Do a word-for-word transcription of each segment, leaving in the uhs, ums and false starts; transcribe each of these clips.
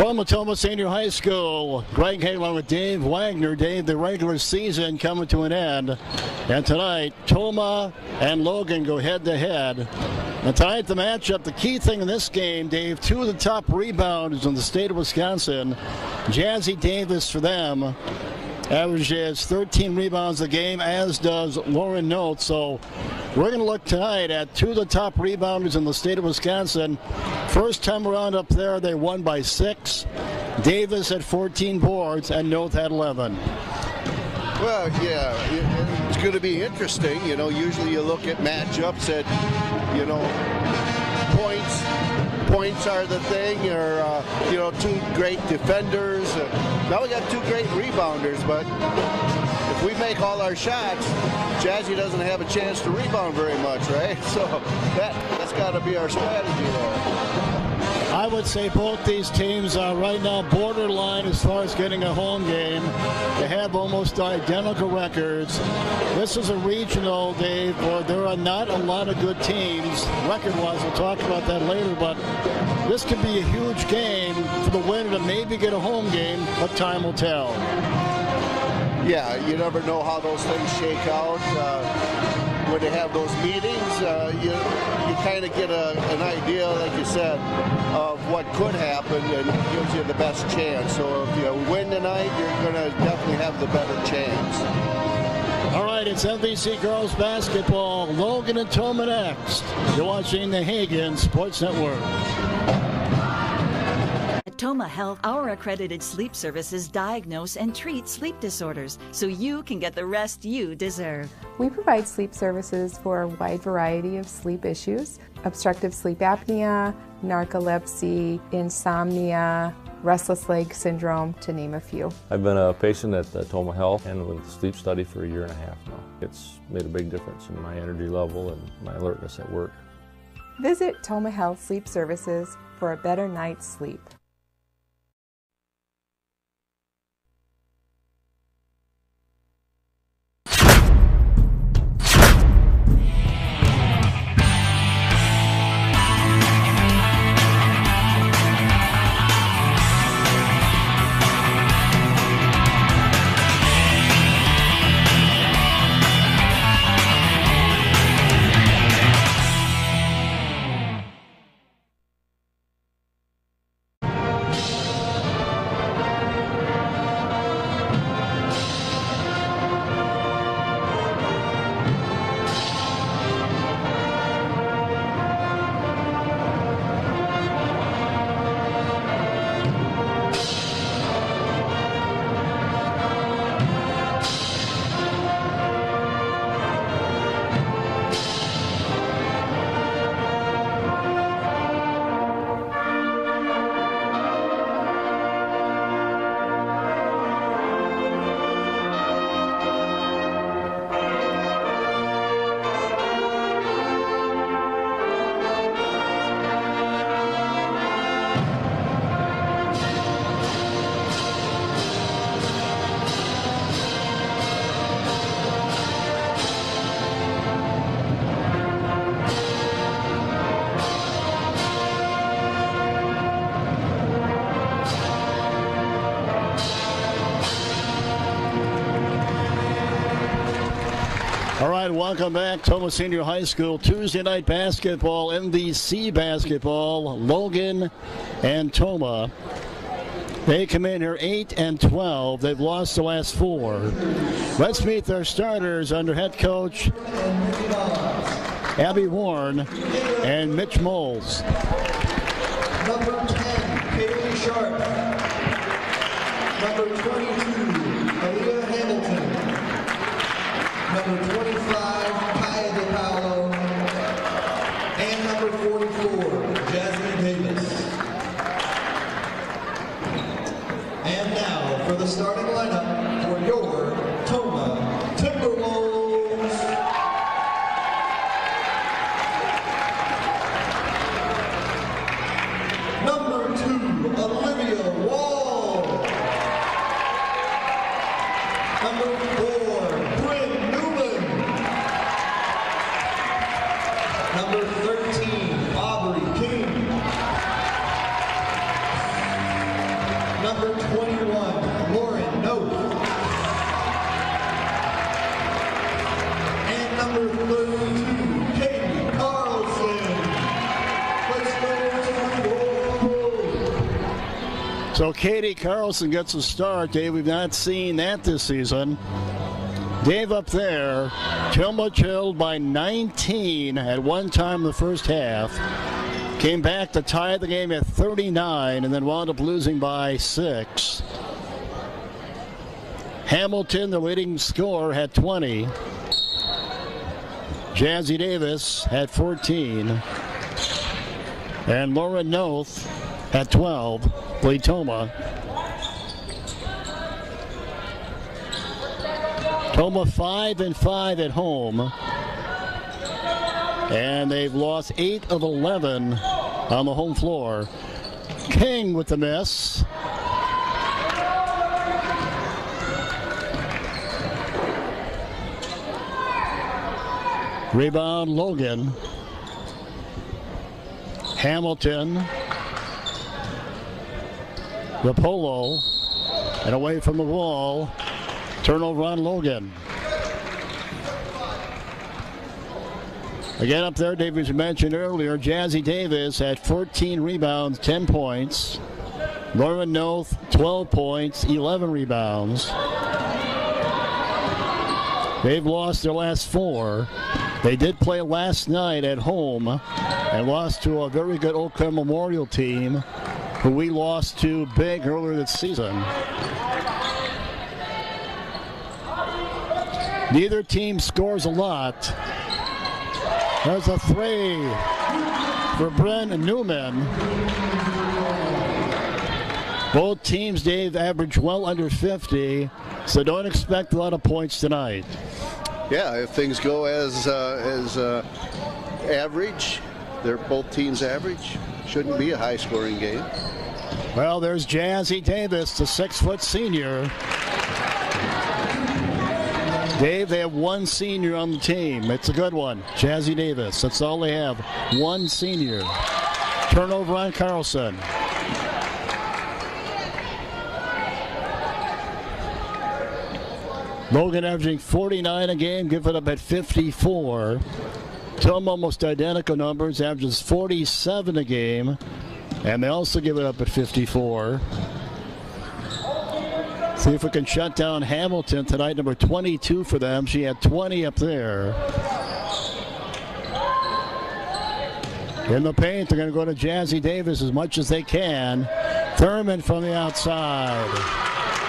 From Matoma Senior High School, Greg Halen with Dave Wagner. Dave, the regular season coming to an end. And tonight, Toma and Logan go head-to-head. And tonight, the matchup, the key thing in this game, Dave, two of the top rebounders in the state of Wisconsin. Jazzy Davis for them averages thirteen rebounds a game, as does Lauren Note. So we're going to look tonight at two of the top rebounders in the state of Wisconsin. First time around up there, they won by six. Davis had fourteen boards, and Note had eleven. Well, yeah, it's going to be interesting. You know, usually you look at matchups at, you know, points. Points are the thing, or, uh, you know, two great defenders. Uh, now we got two great rebounders, but if we make all our shots, Jazzy doesn't have a chance to rebound very much, right? So that, that's got to be our strategy there. I would say both these teams are right now borderline as far as getting a home game. They have almost identical records. This is a regional, Dave, where there are not a lot of good teams record-wise. We'll talk about that later, but this could be a huge game for the winner to maybe get a home game, but time will tell. Yeah, you never know how those things shake out. Uh, when they have those meetings, uh, you you kind of get a, an idea, like you said, of what could happen, and it gives you the best chance. So if you win tonight, you're going to definitely have the better chance. All right, it's M V C Girls Basketball. Logan and Toma next. You're watching the Hagen Sports Network. At Toma Health, our accredited sleep services diagnose and treat sleep disorders so you can get the rest you deserve. We provide sleep services for a wide variety of sleep issues: obstructive sleep apnea, narcolepsy, insomnia, restless leg syndrome, to name a few. I've been a patient at uh, Toma Health and with sleep study for a year and a half now. It's made a big difference in my energy level and my alertness at work. Visit Toma Health Sleep Services for a better night's sleep. All right, welcome back. Toma Senior High School, Tuesday night basketball, M V C basketball, Logan and Toma. They come in here eight and twelve. They've lost the last four. Let's meet their starters under head coach Abby Warren and Mitch Moles. Number ten, Kaylee Sharp. Number twenty-two, Aaliyah Hamilton. Number twenty-five, Kaya DePaolo. And number forty-four, Jasmine Davis. And now for the starting lineup for your Toma Timberwolves. Number two, Olivia Wall. Number four, Bryn Newman. Number thirteen, Aubrey King. So Katie Carlson gets a start. Dave, we've not seen that this season. Dave up there, Tilma trailed by nineteen at one time in the first half. Came back to tie the game at thirty-nine and then wound up losing by six. Hamilton, the leading scorer, had twenty. Jazzy Davis had fourteen. And Laura Noth had twelve. Played Toma. Toma five and five at home. And they've lost eight of eleven on the home floor. King with the miss. Rebound Logan. Hamilton. Rapolo. And away from the wall. Turnover on Logan. Again up there, Davis mentioned earlier, Jazzy Davis had fourteen rebounds, ten points. Lauren Noth, twelve points, eleven rebounds. They've lost their last four. They did play last night at home and lost to a very good Oak Cliff Memorial team who we lost to big earlier this season. Neither team scores a lot. There's a three for Bren Newman. Both teams, Dave, average well under fifty, so don't expect a lot of points tonight. Yeah, if things go as uh, as uh, average, they're both teams average. Shouldn't be a high-scoring game. Well, there's Jazzy Davis, the six-foot senior. Dave, they have one senior on the team. It's a good one. Jazzy Davis. That's all they have. One senior. Turnover on Carlson. Logan averaging forty-nine a game, give it up at fifty-four. Tom almost identical numbers, averages forty-seven a game, and they also give it up at fifty-four. See if we can shut down Hamilton tonight, number twenty-two for them. She had twenty up there. In the paint, they're going to go to Jazzy Davis as much as they can. Thurman from the outside.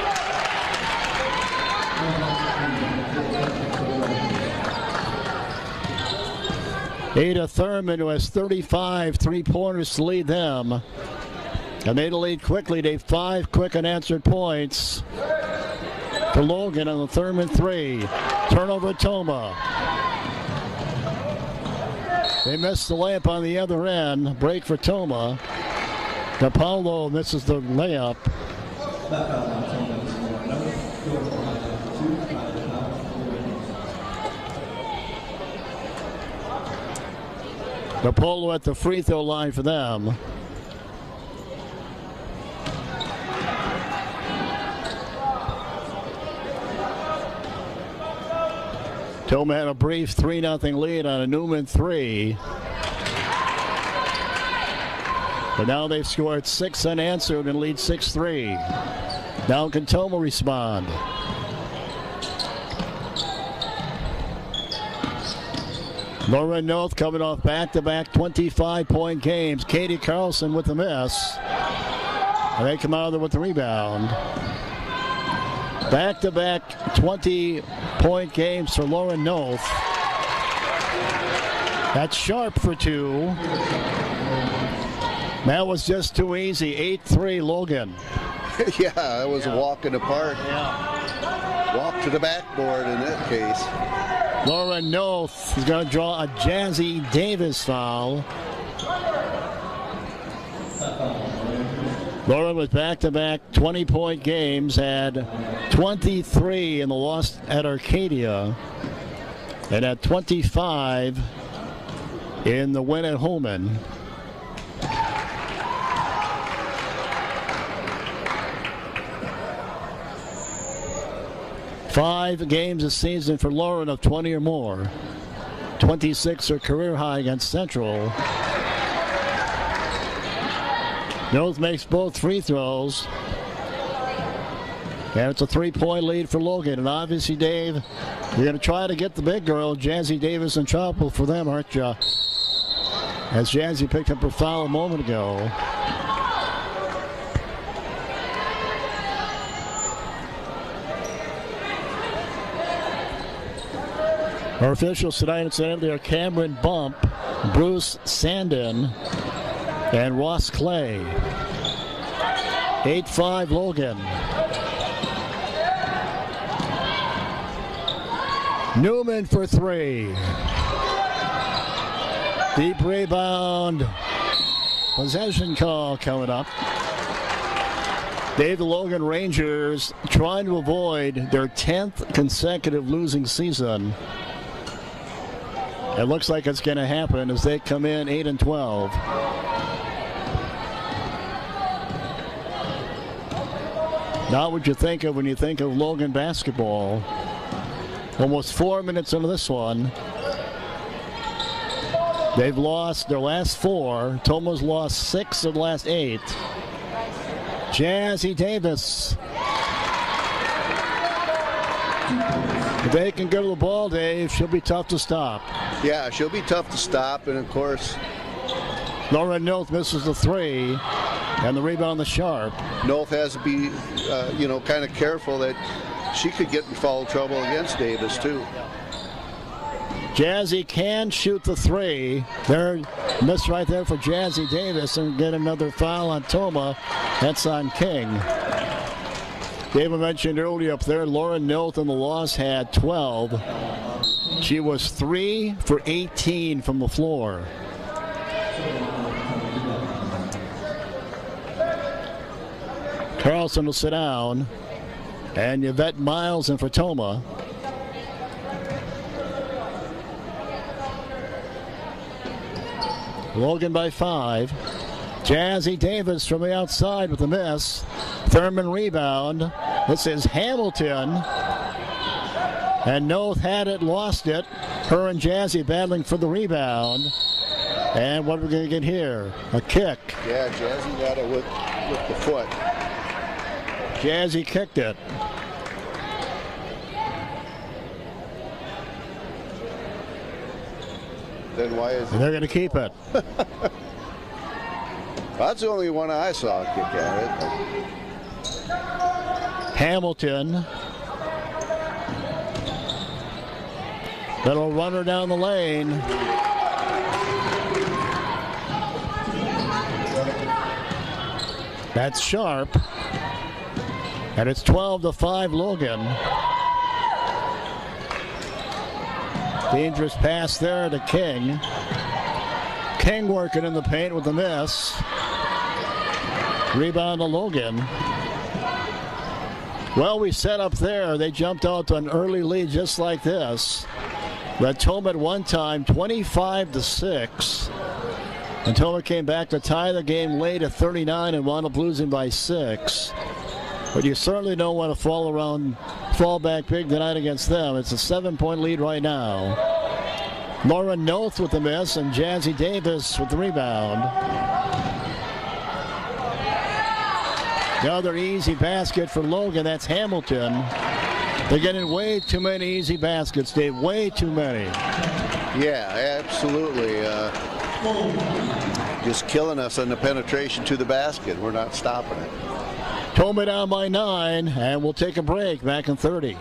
Ada Thurman, who has thirty-five three-pointers to lead them. And they lead quickly. They have five quick unanswered points for Logan on the Thurman three. Turnover Toma. They missed the layup on the other end. Break for Toma. DePaulo misses the layup. DePaulo at the free throw line for them. Toma had a brief three nothing lead on a Newman three. But now they've scored six unanswered and lead six three. Now can Toma respond? Lauren Noth coming off back-to-back twenty-five point games. Katie Carlson with the miss. And they come out of there with the rebound. Back-to-back twenty point games for Lauren Noth. That's Sharp for two. That was just too easy. eight three Logan. Yeah, that was yeah. a walk in the park. Yeah. Walk to the backboard in that case. Lauren Noth is going to draw a Jazzy Davis foul. Lauren with back-to-back twenty point games, had twenty-three in the loss at Arcadia, and had twenty-five in the win at Holman. Five games this season for Lauren of twenty or more. twenty-six are career high against Central. Noth makes both free throws. And it's a three-point lead for Logan. And obviously, Dave, you're going to try to get the big girl, Jazzy Davis, in trouble for them, aren't you? As Jazzy picked up her foul a moment ago. Our officials tonight, incidentally, are Cameron Bump, Bruce Sandin, and Ross Clay. eight five Logan. Newman for three. Deep rebound. Possession call coming up. Dave, the Logan Rangers trying to avoid their tenth consecutive losing season. It looks like it's going to happen as they come in eight and twelve. Not what you think of when you think of Logan basketball. Almost four minutes into this one. They've lost their last four. Toma's lost six of the last eight. Jazzy Davis. If they can go to the ball, Dave, she'll be tough to stop. Yeah, she'll be tough to stop, and of course, Lauren Noth misses the three, and the rebound the Sharp. Noth has to be, uh, you know, kind of careful that she could get in foul trouble against Davis, too. Jazzy can shoot the three. There, miss right there for Jazzy Davis, and get another foul on Toma. That's on King. David mentioned earlier up there, Lauren Noth in the loss had twelve. She was three for eighteen from the floor. Carlson will sit down, and Yvette Miles in for Toma. Logan by five. Jazzy Davis from the outside with a miss. Thurman rebound. This is Hamilton. And Noth had it, lost it. Her and Jazzy battling for the rebound. And what are we going to get here? A kick. Yeah, Jazzy got it with, with the foot. Jazzy kicked it. Then why is it? And they're going to keep it. That's the only one I saw kick at it. Hamilton. That'll run her down the lane. That's Sharp. And it's twelve to five Logan. Dangerous pass there to King. King working in the paint with the miss. Rebound to Logan. Well, we set up there. They jumped out to an early lead just like this. But Toma at one time, twenty-five to six. And Toma came back to tie the game late at thirty-nine and wound up losing by six. But you certainly don't want to fall around, fall back big tonight against them. It's a seven-point lead right now. Lauren Noth with the miss and Jazzy Davis with the rebound. Another easy basket for Logan. That's Hamilton. They're getting way too many easy baskets, Dave. Way too many. Yeah, absolutely. Uh, just killing us on the penetration to the basket. We're not stopping it. Toma down by nine, and we'll take a break. Back in thirty.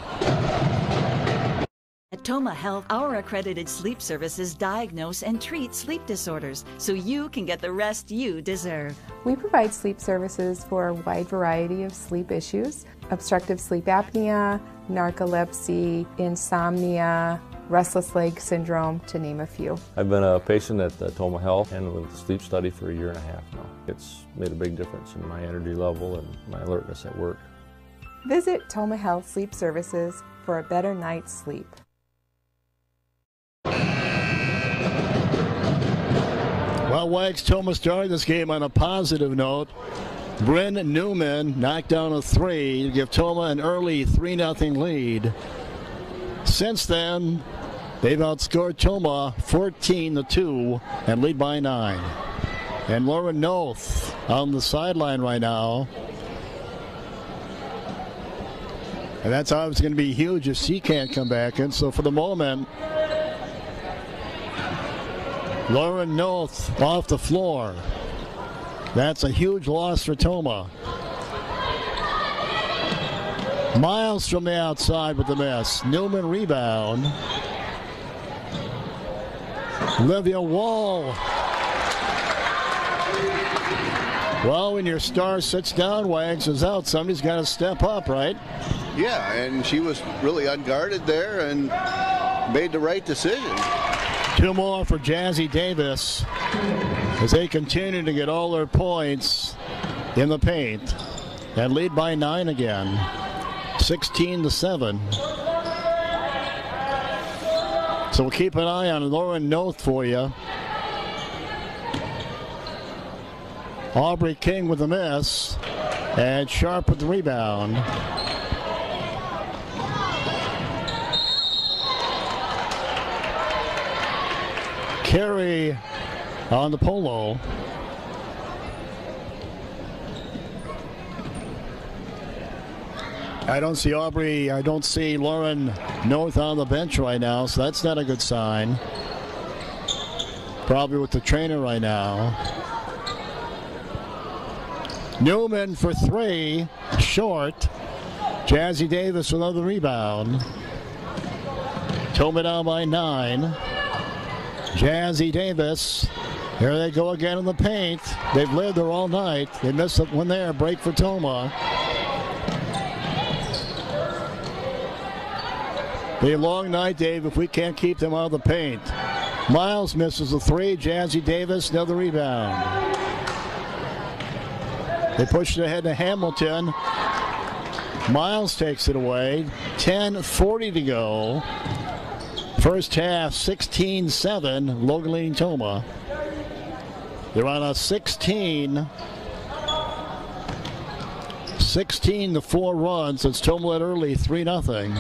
At Toma Health, our accredited sleep services diagnose and treat sleep disorders so you can get the rest you deserve. We provide sleep services for a wide variety of sleep issues: obstructive sleep apnea, narcolepsy, insomnia, restless leg syndrome, to name a few. I've been a patient at the Toma Health and with the sleep study for a year and a half now. It's made a big difference in my energy level and my alertness at work. Visit Toma Health Sleep Services for a better night's sleep. Well, Wags, Toma started this game on a positive note. Bryn Newman knocked down a three to give Toma an early three nothing lead. Since then, they've outscored Toma fourteen to two and lead by nine. And Lauren Noth on the sideline right now. And that's obviously going to be huge if she can't come back in. So for the moment, Lauren Noth off the floor. That's a huge loss for Toma. Miles from the outside with the miss. Newman rebound. Olivia Wall. Well, when your star sits down, Wags is out, somebody's got to step up, right? Yeah, and she was really unguarded there and made the right decision. Two more for Jazzy Davis as they continue to get all their points in the paint and lead by nine again, sixteen to seven. So we'll keep an eye on Lauren Noth for you. Aubrey King with the miss and Sharp with the rebound. Carey on the polo. I don't see Aubrey, I don't see Lauren Noth on the bench right now, so that's not a good sign. Probably with the trainer right now. Newman for three, short. Jazzy Davis with another rebound. Toma down by nine. Jazzy Davis, here they go again in the paint. They've lived there all night. They missed one there, break for Toma. Be a long night, Dave, if we can't keep them out of the paint. Miles misses a three. Jazzy Davis, another rebound. They push it ahead to Hamilton. Miles takes it away. ten forty to go. First half, sixteen seven. Logan leading Toma. They're on a sixteen. sixteen to four run since Toma led early, three nothing.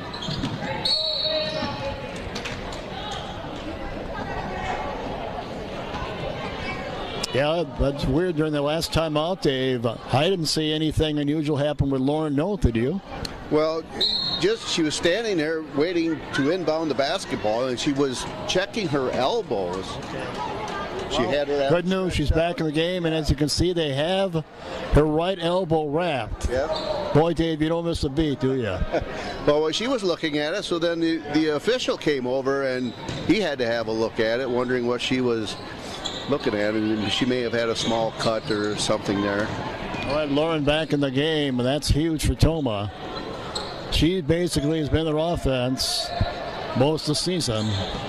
Yeah, that's weird. During the last time out, Dave, I didn't see anything unusual happen with Lauren Noth, did you? Well, just she was standing there waiting to inbound the basketball, and she was checking her elbows. She had her. Good news, she's back in the game, and as you can see, they have her right elbow wrapped. Yep. Boy, Dave, you don't miss a beat, do you? Well, she was looking at it, so then the, the official came over, and he had to have a look at it, wondering what she was looking at, and she may have had a small cut or something there. All right, Lauren back in the game, and that's huge for Toma. She basically has been their offense most of the season.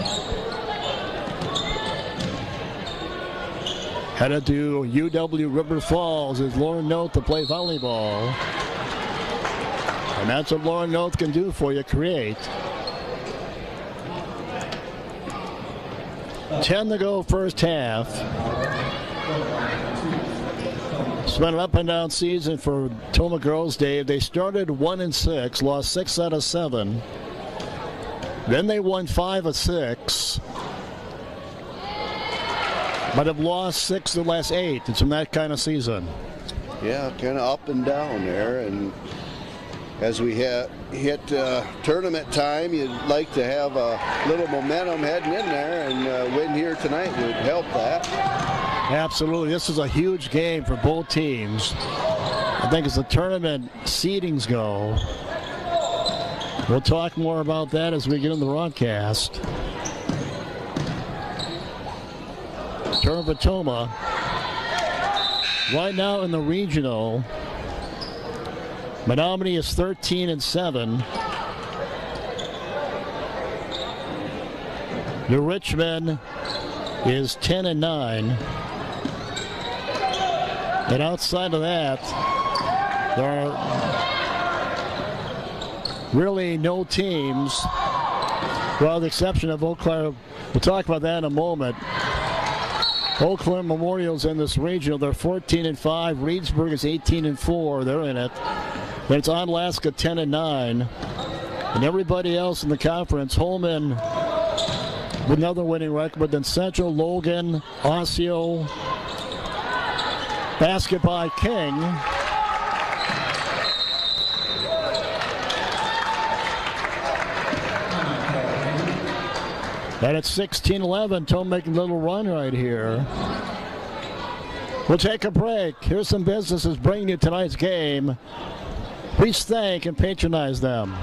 Headed to U W River Falls is Lauren Noth to play volleyball. And that's what Lauren Noth can do for you, create. ten to go first half. It's been an up and down season for Toma girls, Dave. They started one and six, lost six out of seven. Then they won five of six, but have lost six of the last eight. It's from that kind of season. Yeah, kind of up and down there. And as we hit, hit uh, tournament time, you'd like to have a little momentum heading in there, and uh, win here tonight would help that. Absolutely. This is a huge game for both teams. I think as the tournament seedings go, we'll talk more about that as we get in the broadcast. Turn for Toma. Right now in the regional, Menominee is thirteen and seven. New Richmond is ten and nine. And outside of that, there are really no teams, well, with the exception of Eau Claire. We'll talk about that in a moment. Eau Claire Memorial's in this regional. They're fourteen and five. Reedsburg is eighteen and four. They're in it. Then it's Onalaska ten and nine. And everybody else in the conference, Holman with another winning record, but then Central, Logan, Osseo, Basket by King. And it's sixteen eleven. Tome making a little run right here. We'll take a break. Here's some businesses bringing you tonight's game. Please thank and patronize them.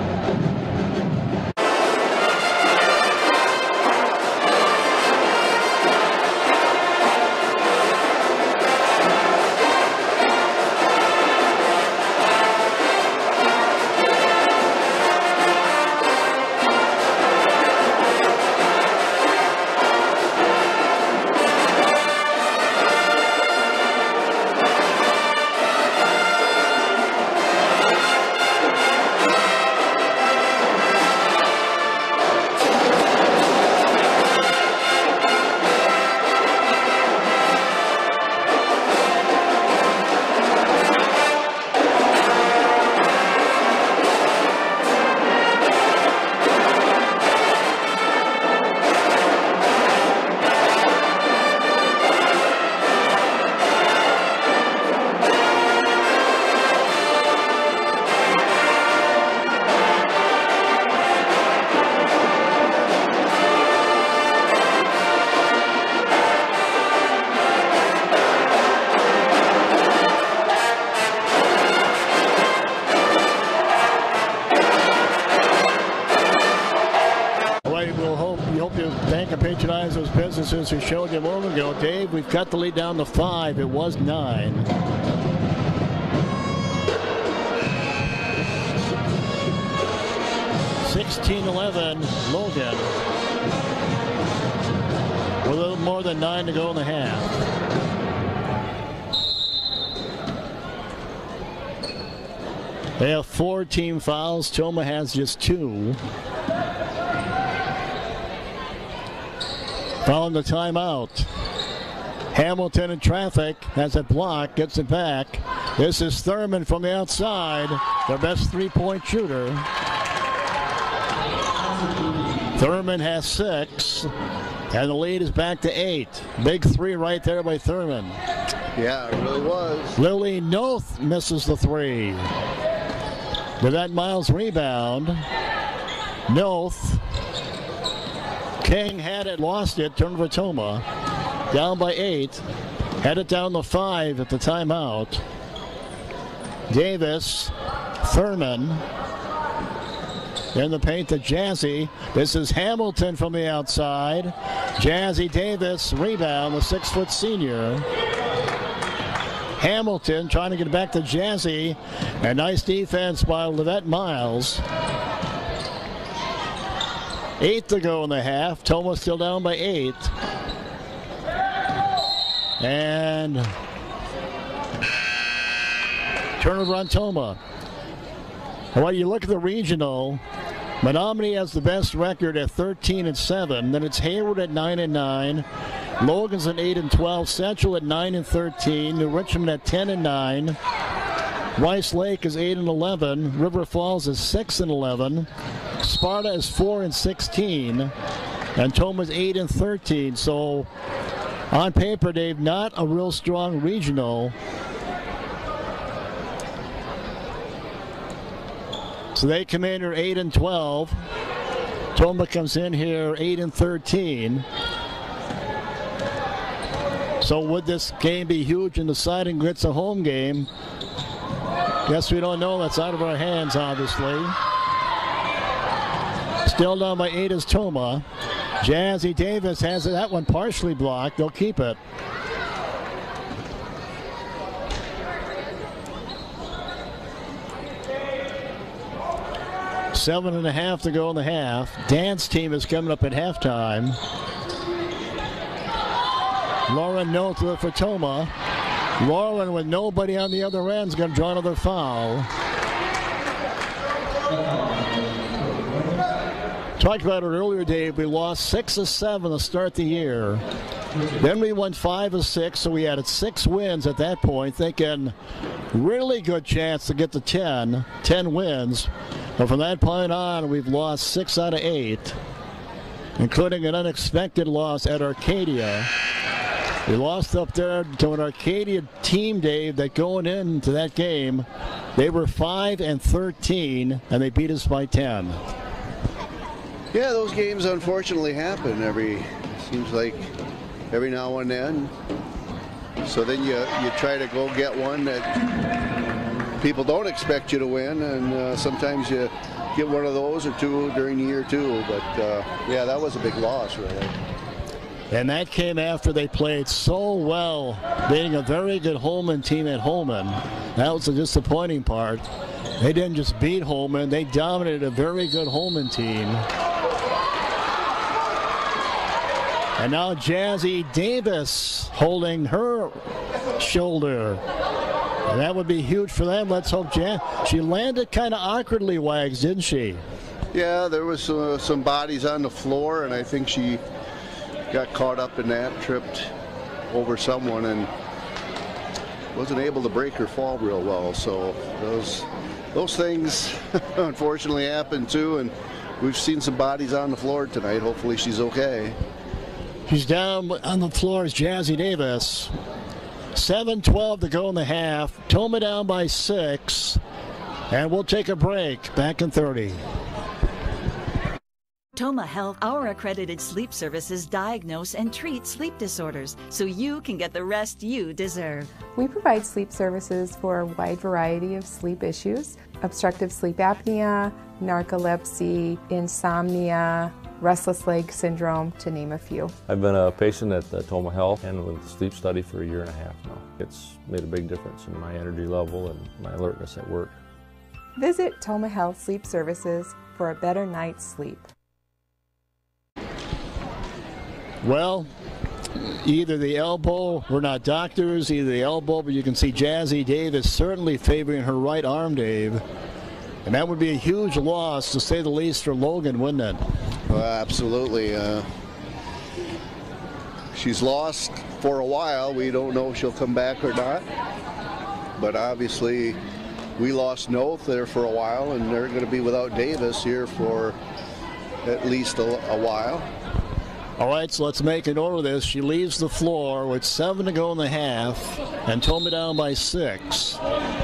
Patronize those businesses who showed you a moment ago. Dave, we've cut the lead down to five. It was nine. sixteen eleven, Logan. With a little more than nine to go in the half. They have four team fouls. Toma has just two. Following the timeout. Hamilton in traffic, has it blocked, gets it back. This is Thurman from the outside, their best three-point shooter. Thurman has six, and the lead is back to eight. Big three right there by Thurman. Yeah, it really was. Lily Noth misses the three. Devette Miles rebound. Noth. King had it, lost it, turned for Toma. Down by eight. Had it down to five at the timeout. Davis, Thurman. In the paint to Jazzy. This is Hamilton from the outside. Jazzy Davis, rebound, the six-foot senior. Hamilton trying to get back to Jazzy. And nice defense by Levette Miles. Eight to go in the half. Toma still down by eight. And turnover on Toma. Well, you look at the regional. Menominee has the best record at thirteen and seven. Then it's Hayward at nine and nine. Logan's at eight and twelve. Central at nine and thirteen. New Richmond at ten and nine. Rice Lake is eight and eleven. River Falls is six and eleven. Sparta is four and sixteen, and Toma's eight and thirteen. So, on paper, Dave, not a real strong regional. So they come in here eight and twelve. Toma comes in here eight and thirteen. So would this game be huge in deciding it's a home game? Guess we don't know. That's out of our hands, obviously. Still down by eight is Toma. Jazzy Davis has that one partially blocked. They'll keep it. Seven and a half to go in the half. Dan's team is coming up at halftime. Lauren Noth with it for Toma. Lauren with nobody on the other end is going to draw another foul. Talked about it earlier, Dave. We lost six of seven to start the year. Then we won five of six, so we had six wins at that point, thinking really good chance to get to ten, ten wins. But from that point on, we've lost six out of eight, including an unexpected loss at Arcadia. We lost up there to an Arcadia team, Dave, that going into that game, they were five and thirteen, and they beat us by ten. Yeah, those games unfortunately happen every, seems like every now and then. So then you, you try to go get one that people don't expect you to win, and uh, sometimes you get one of those or two during the year too. But uh, yeah, that was a big loss, really. And that came after they played so well, being a very good Holman team at Holman. That was the disappointing part. They didn't just beat Holman, they dominated a very good Holman team. And now Jazzy Davis holding her shoulder. And that would be huge for them. Let's hope Jan. She landed kind of awkwardly, Wags, didn't she? Yeah, there was uh, some bodies on the floor, and I think she got caught up in that, tripped over someone, and wasn't able to break her fall real well. So those those things unfortunately happen too, and we've seen some bodies on the floor tonight. Hopefully she's okay. She's down on the floor is Jazzy Davis. seven twelve to go in the half. Toma down by six. And we'll take a break. Back in thirty. Toma Health, our accredited sleep services diagnose and treat sleep disorders so you can get the rest you deserve. We provide sleep services for a wide variety of sleep issues: obstructive sleep apnea, narcolepsy, insomnia, restless leg syndrome, to name a few. I've been a patient at the Toma Health and with the sleep study for a year and a half now. It's made a big difference in my energy level and my alertness at work. Visit Toma Health Sleep Services for a better night's sleep. Well, either the elbow, we're not doctors, either the elbow, but you can see Jazzy Davis certainly favoring her right arm, Dave. And that would be a huge loss, to say the least, for Logan, wouldn't it? Well, absolutely. Uh, she's lost for a while. We don't know if she'll come back or not. But obviously, we lost Noth there for a while, and they're going to be without Davis here for at least a, a while. All right, so let's make a note of this. She leaves the floor with seven to go in the half, and Toma down by six.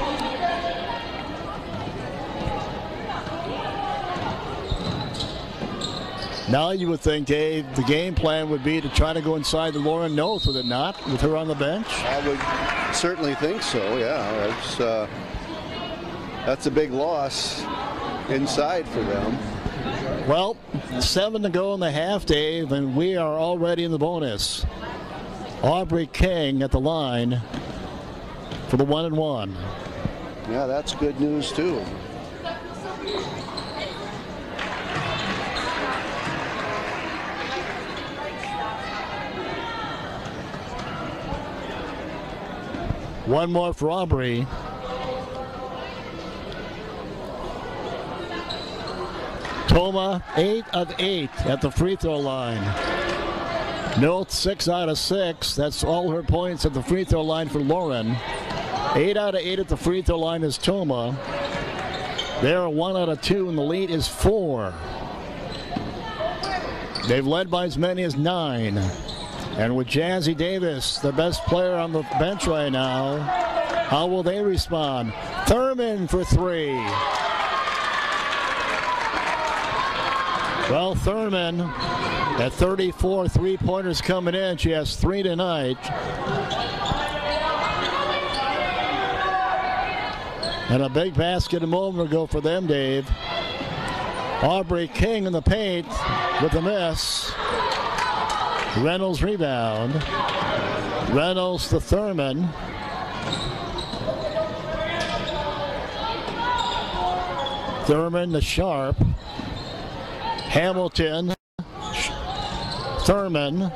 Now you would think, Dave, the game plan would be to try to go inside the Lauren Noth, would it not, with her on the bench? I would certainly think so, yeah. That's, uh, that's a big loss inside for them. Well, seven to go in the half, Dave, and we are already in the bonus. Aubrey King at the line for the one and one. Yeah, that's good news too. One more for Aubrey. Toma, eight of eight at the free throw line. Noth, six out of six. That's all her points at the free throw line for Lauren. Eight out of eight at the free throw line is Toma. They're one out of two, and the lead is four. They've led by as many as nine. And with Jazzy Davis, the best player on the bench right now, how will they respond? Thurman for three. Well, Thurman at thirty-four three-pointers coming in. She has three tonight. And a big basket a moment ago for them, Dave. Aubrey King in the paint with a miss. Reynolds rebound. Reynolds to Thurman. Thurman to Sharp. Hamilton. Thurman.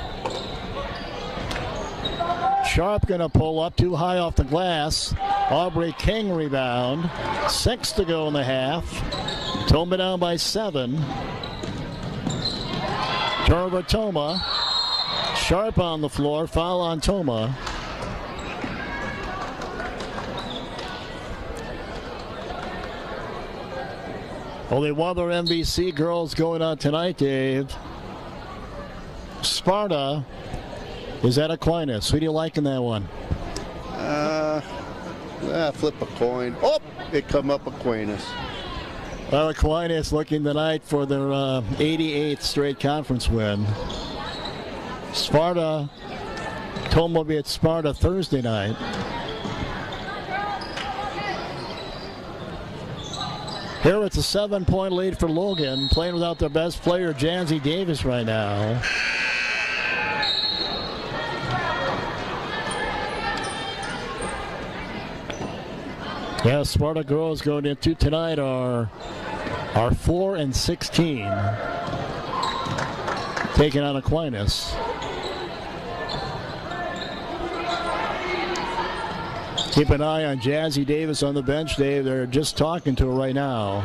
Sharp going to pull up too high off the glass. Aubrey King rebound. Six to go in the half. Toma down by seven. Turnover Toma. Sharp on the floor. Foul on Toma. Only one other M V C girls going on tonight, Dave. Sparta is that Aquinas? Who do you like in that one? Uh, ah, flip a coin. Oh, it come up Aquinas. Well, Aquinas looking tonight for their uh, eighty-eighth straight conference win. Sparta, Toma will be at Sparta Thursday night. Here it's a seven-point lead for Logan, playing without their best player, Janzi Davis, right now. Yeah, Sparta girls going into tonight are are four and sixteen, taking on Aquinas. Keep an eye on Jazzy Davis on the bench, Dave. They're just talking to her right now.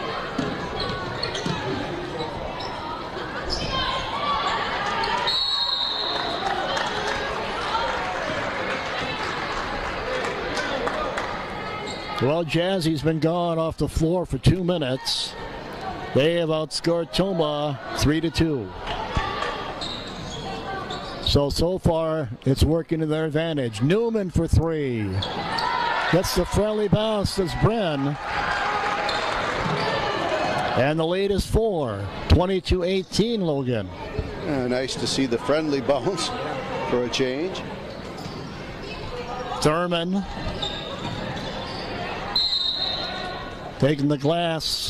Well, Jazzy's been gone off the floor for two minutes. They have outscored Toma three to two. So, so far, it's working to their advantage. Newman for three. Gets the friendly bounce as Bren. And the lead is four. twenty-two eighteen, Logan. Uh, nice to see the friendly bounce for a change. Thurman. Taking the glass.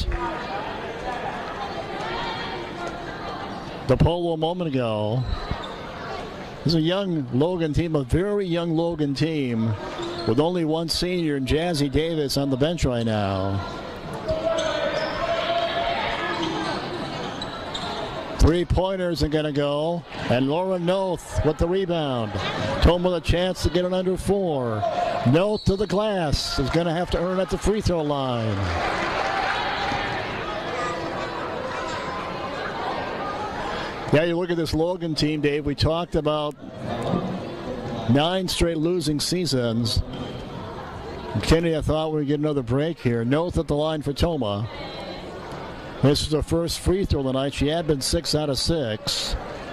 The polo a moment ago. This is a young Logan team, a very young Logan team, with only one senior, Jazzy Davis, on the bench right now. Three-pointers are going to go, and Laura Noth with the rebound. Toma with a chance to get it under four. Noth to the glass, is going to have to earn at the free throw line. Yeah, you look at this Logan team, Dave. We talked about nine straight losing seasons. Kenny, I thought we would get another break here. Noth at the line for Toma. This is her first free throw tonight. She had been six out of six.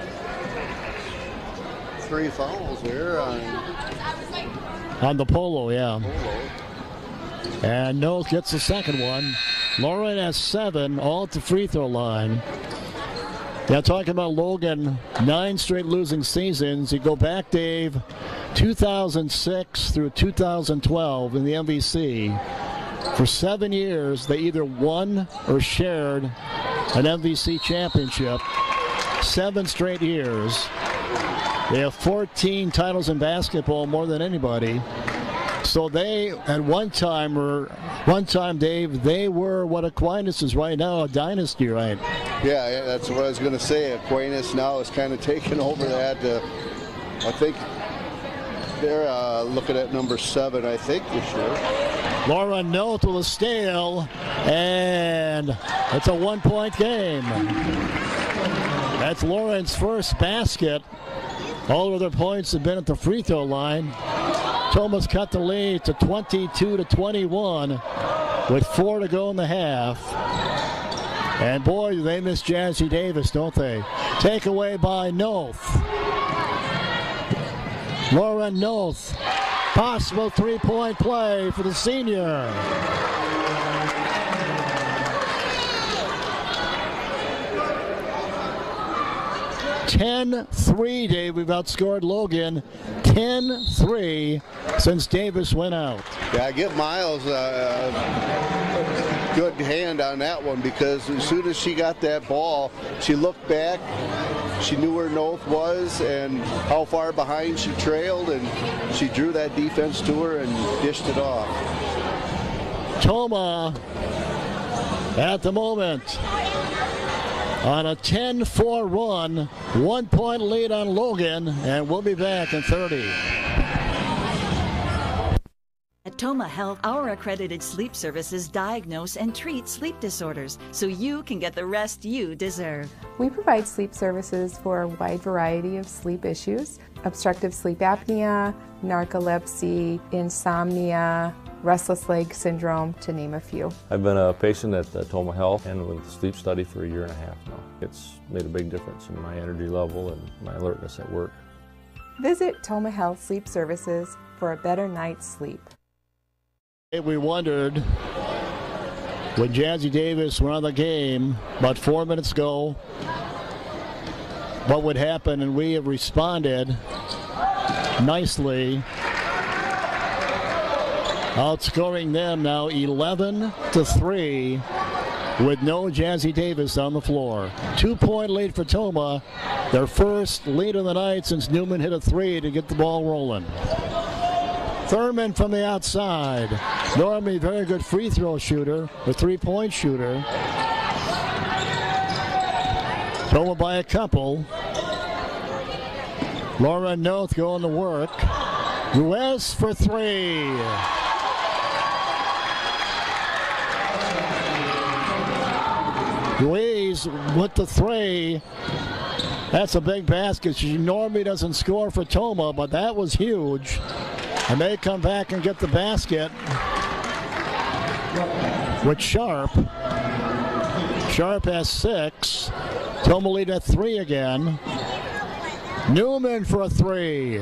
Three fouls here on, on the polo, yeah. Polo. And Noth gets the second one. Lauren has seven, all at the free throw line. Now, talking about Logan, nine straight losing seasons. You go back, Dave, two thousand six through two thousand twelve in the M V C. For seven years, they either won or shared an M V C championship. Seven straight years. They have fourteen titles in basketball, more than anybody. So they, at one time, were, one time, Dave, they were what Aquinas is right now, a dynasty, right? Yeah, yeah, that's what I was going to say. Aquinas now is kind of taking over that. Uh, I think they're uh, looking at number seven, I think, this year. Laura Noth with a steal, and it's a one-point game. That's Lauren's first basket. All of their points have been at the free throw line. Toma's cut the lead to twenty-two to twenty-one with four to go in the half. And boy, they miss Jazzy Davis, don't they? Takeaway by Noth. Lauren Noth. Possible three-point play for the senior. ten three, Dave. We've outscored Logan ten three since Davis went out. Yeah, I give Miles a good hand on that one, because as soon as she got that ball, she looked back, she knew where Noth was and how far behind she trailed, and she drew that defense to her and dished it off. Toma at the moment on a ten four run, one-point lead on Logan, and we'll be back in thirty. At Toma Health, our accredited sleep services diagnose and treat sleep disorders so you can get the rest you deserve. We provide sleep services for a wide variety of sleep issues: obstructive sleep apnea, narcolepsy, insomnia, restless leg syndrome, to name a few. I've been a patient at uh, Toma Health and with sleep study for a year and a half now. It's made a big difference in my energy level and my alertness at work. Visit Toma Health Sleep Services for a better night's sleep. We wondered when Jazzy Davis went on the game about four minutes ago what would happen, and we have responded nicely, outscoring them now eleven to three with no Jazzy Davis on the floor. Two-point lead for Toma, their first lead of the night since Newman hit a three to get the ball rolling. Thurman from the outside. Normally very good free throw shooter, a three-point shooter. Toma by a couple. Lauren Noth going to work. Ruiz for three. Ruiz with the three. That's a big basket. She normally doesn't score for Toma, but that was huge. And they come back and get the basket with Sharp. Sharp has six. Toma lead at three again. Newman for a three.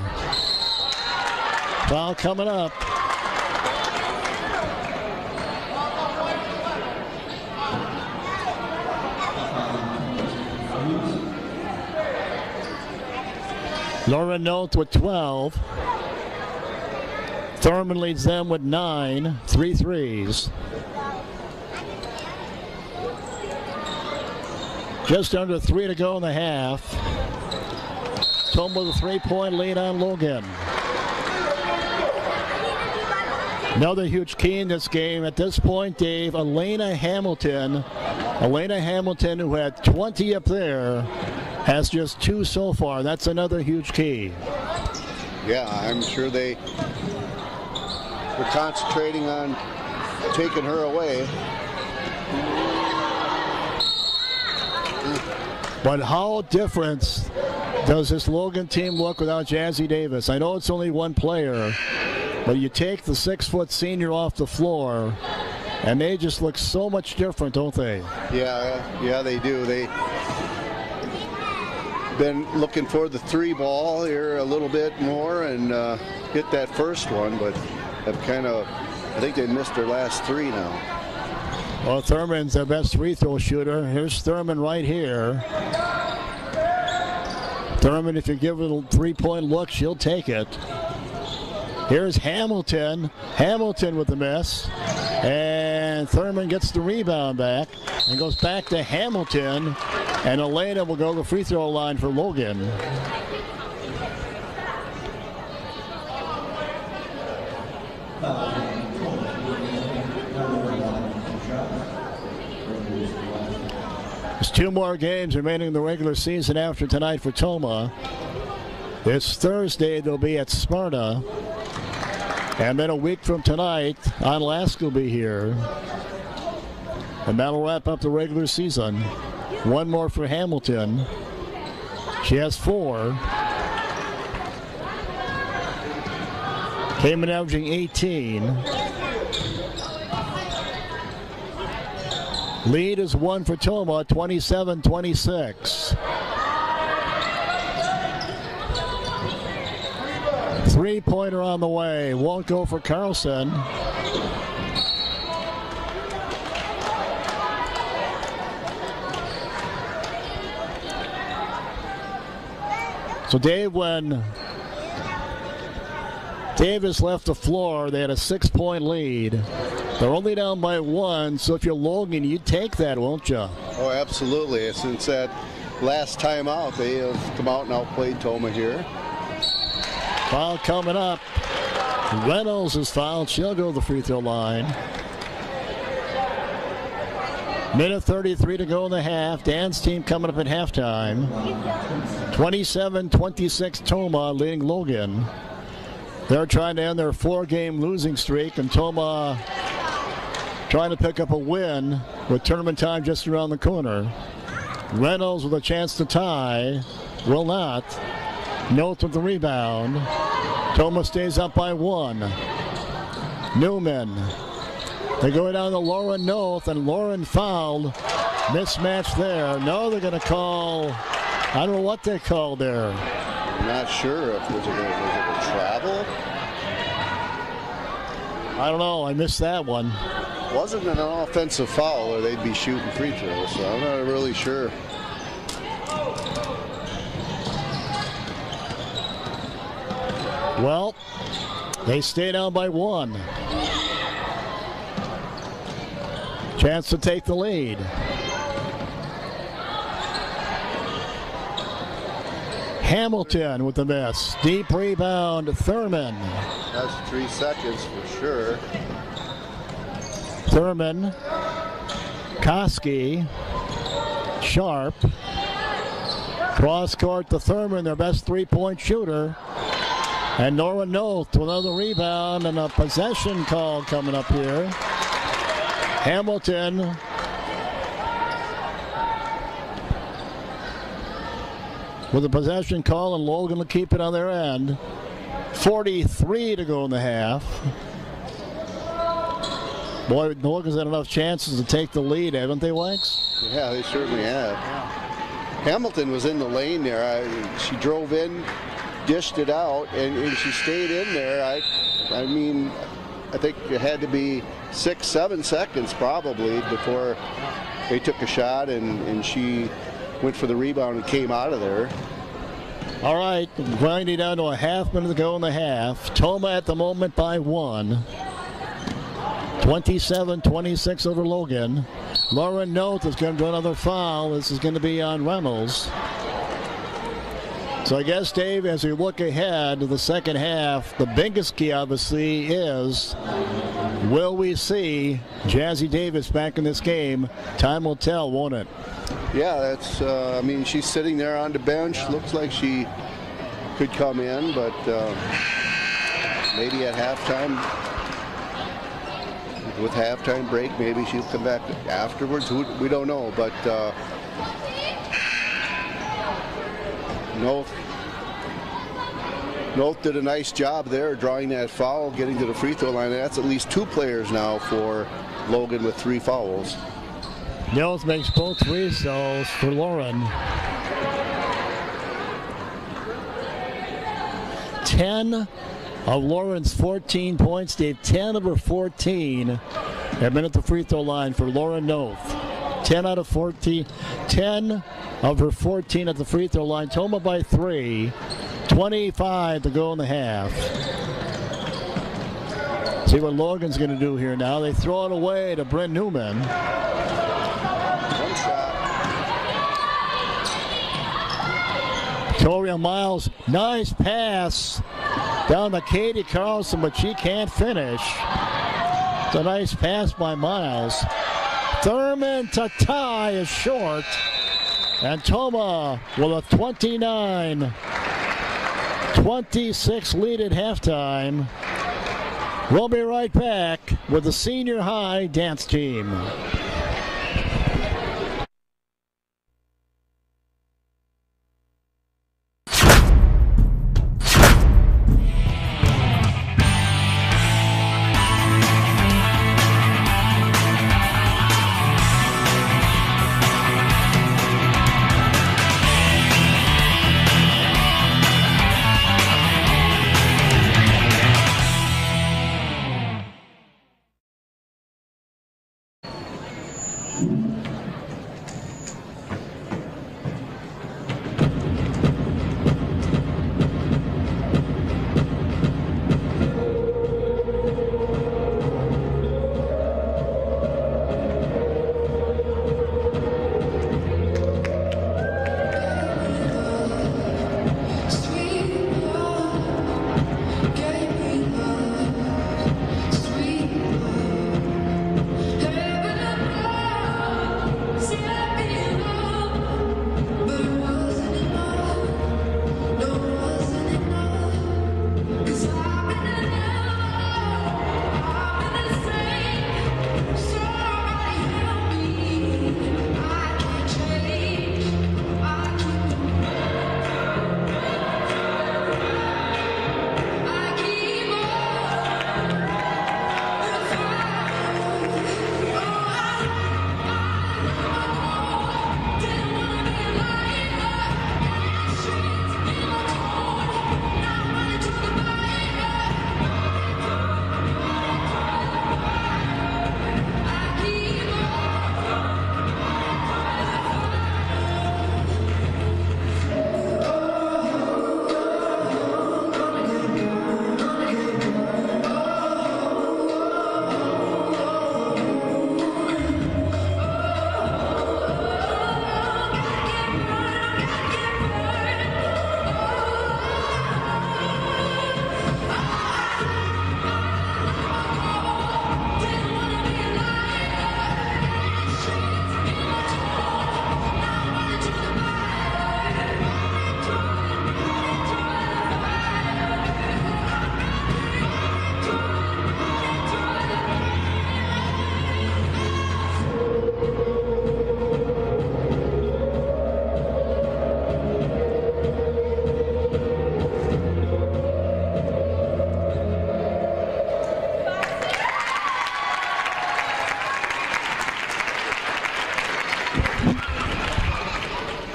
Foul coming up. Lauren Noth with twelve. Thurman leads them with nine, three threes. Just under three to go in the half. Toma with a three-point lead on Logan. Another huge key in this game at this point, Dave, Elena Hamilton. Elena Hamilton, who had twenty up there, has just two so far. That's another huge key. Yeah, I'm sure they were concentrating on taking her away. But how different does this Logan team look without Jazzy Davis? I know it's only one player, but you take the six-foot senior off the floor, and they just look so much different, don't they? Yeah, yeah, they do. They been looking for the three ball here a little bit more and uh, hit that first one, but have kind of, I think they missed their last three now. Well, Thurman's their best free throw shooter. Here's Thurman right here. Thurman, if you give it a three-point look, she'll take it. Here's Hamilton. Hamilton with the miss. And Thurman gets the rebound back and goes back to Hamilton. And Elena will go to the free throw line for Logan. There's two more games remaining in the regular season after tonight for Toma. This Thursday they'll be at Sparta. And then a week from tonight, Onalaska will be here. And that'll wrap up the regular season. One more for Hamilton. She has four. Came in averaging eighteen. Lead is one for Toma, twenty-seven twenty-six. Three-pointer on the way. Won't go for Carlson. So Dave, when Davis left the floor, they had a six-point lead. They're only down by one, so if you're Logan, you'd take that, won't you? Oh, absolutely. Since that last time out, they have come out and outplayed Toma here. Foul coming up. Reynolds is fouled. She'll go to the free throw line. Minute thirty-three to go in the half. Dan's team coming up at halftime. twenty-seven twenty-six Toma leading Logan. They're trying to end their four-game losing streak, and Toma trying to pick up a win with tournament time just around the corner. Reynolds with a chance to tie. Will not. Noth with the rebound. Toma stays up by one. Newman. They go down to Lauren Noth, and Lauren fouled. Mismatch there. No, they're going to call, I don't know what they called there. I'm not sure if was it, a, was it a travel? I don't know. I missed that one. Wasn't an offensive foul or they'd be shooting free throws, so I'm not really sure. Well, they stay down by one. Chance to take the lead. Hamilton with the miss. Deep rebound, Thurman. That's three seconds for sure. Thurman, Koski, Sharp. Cross court to Thurman, their best three-point shooter. And Norman Noth with another rebound and a possession call coming up here. Hamilton with a possession call, and Logan will keep it on their end. forty-three to go in the half. Boy, Logan's had enough chances to take the lead, haven't they, Wags? Yeah, they certainly have. Hamilton was in the lane there. I, she drove in, dished it out, and, and she stayed in there. I, I mean, I think it had to be six, seven seconds probably before they took a shot, and, and she went for the rebound and came out of there. All right, grinding down to a half minute to go in the half. Toma at the moment by one. twenty-seven twenty-six over Logan. Lauren Noth is going to do another foul. This is going to be on Reynolds. So I guess, Dave, as we look ahead to the second half, the biggest key obviously is, will we see Jazzy Davis back in this game? Time will tell, won't it? Yeah, that's, uh, I mean, she's sitting there on the bench. Looks like she could come in, but uh, maybe at halftime, with halftime break, maybe she'll come back afterwards. We don't know, but uh, Noth, Noth did a nice job there drawing that foul, getting to the free throw line. That's at least two players now for Logan with three fouls. Noth makes both free throws for Lauren. ten of Lauren's fourteen points. Dave, ten of her fourteen have been at the free throw line for Lauren Noth. ten out of fourteen. ten of her fourteen at the free throw line. Toma by three. twenty-five to go in the half. See what Logan's going to do here now. They throw it away to Bryn Newman. One shot. Victoria Miles, nice pass down to Katie Carlson, but she can't finish. It's a nice pass by Miles. Thurman to tie is short. And Toma with a twenty-nine twenty-six lead at halftime. We'll be right back with the senior high dance team.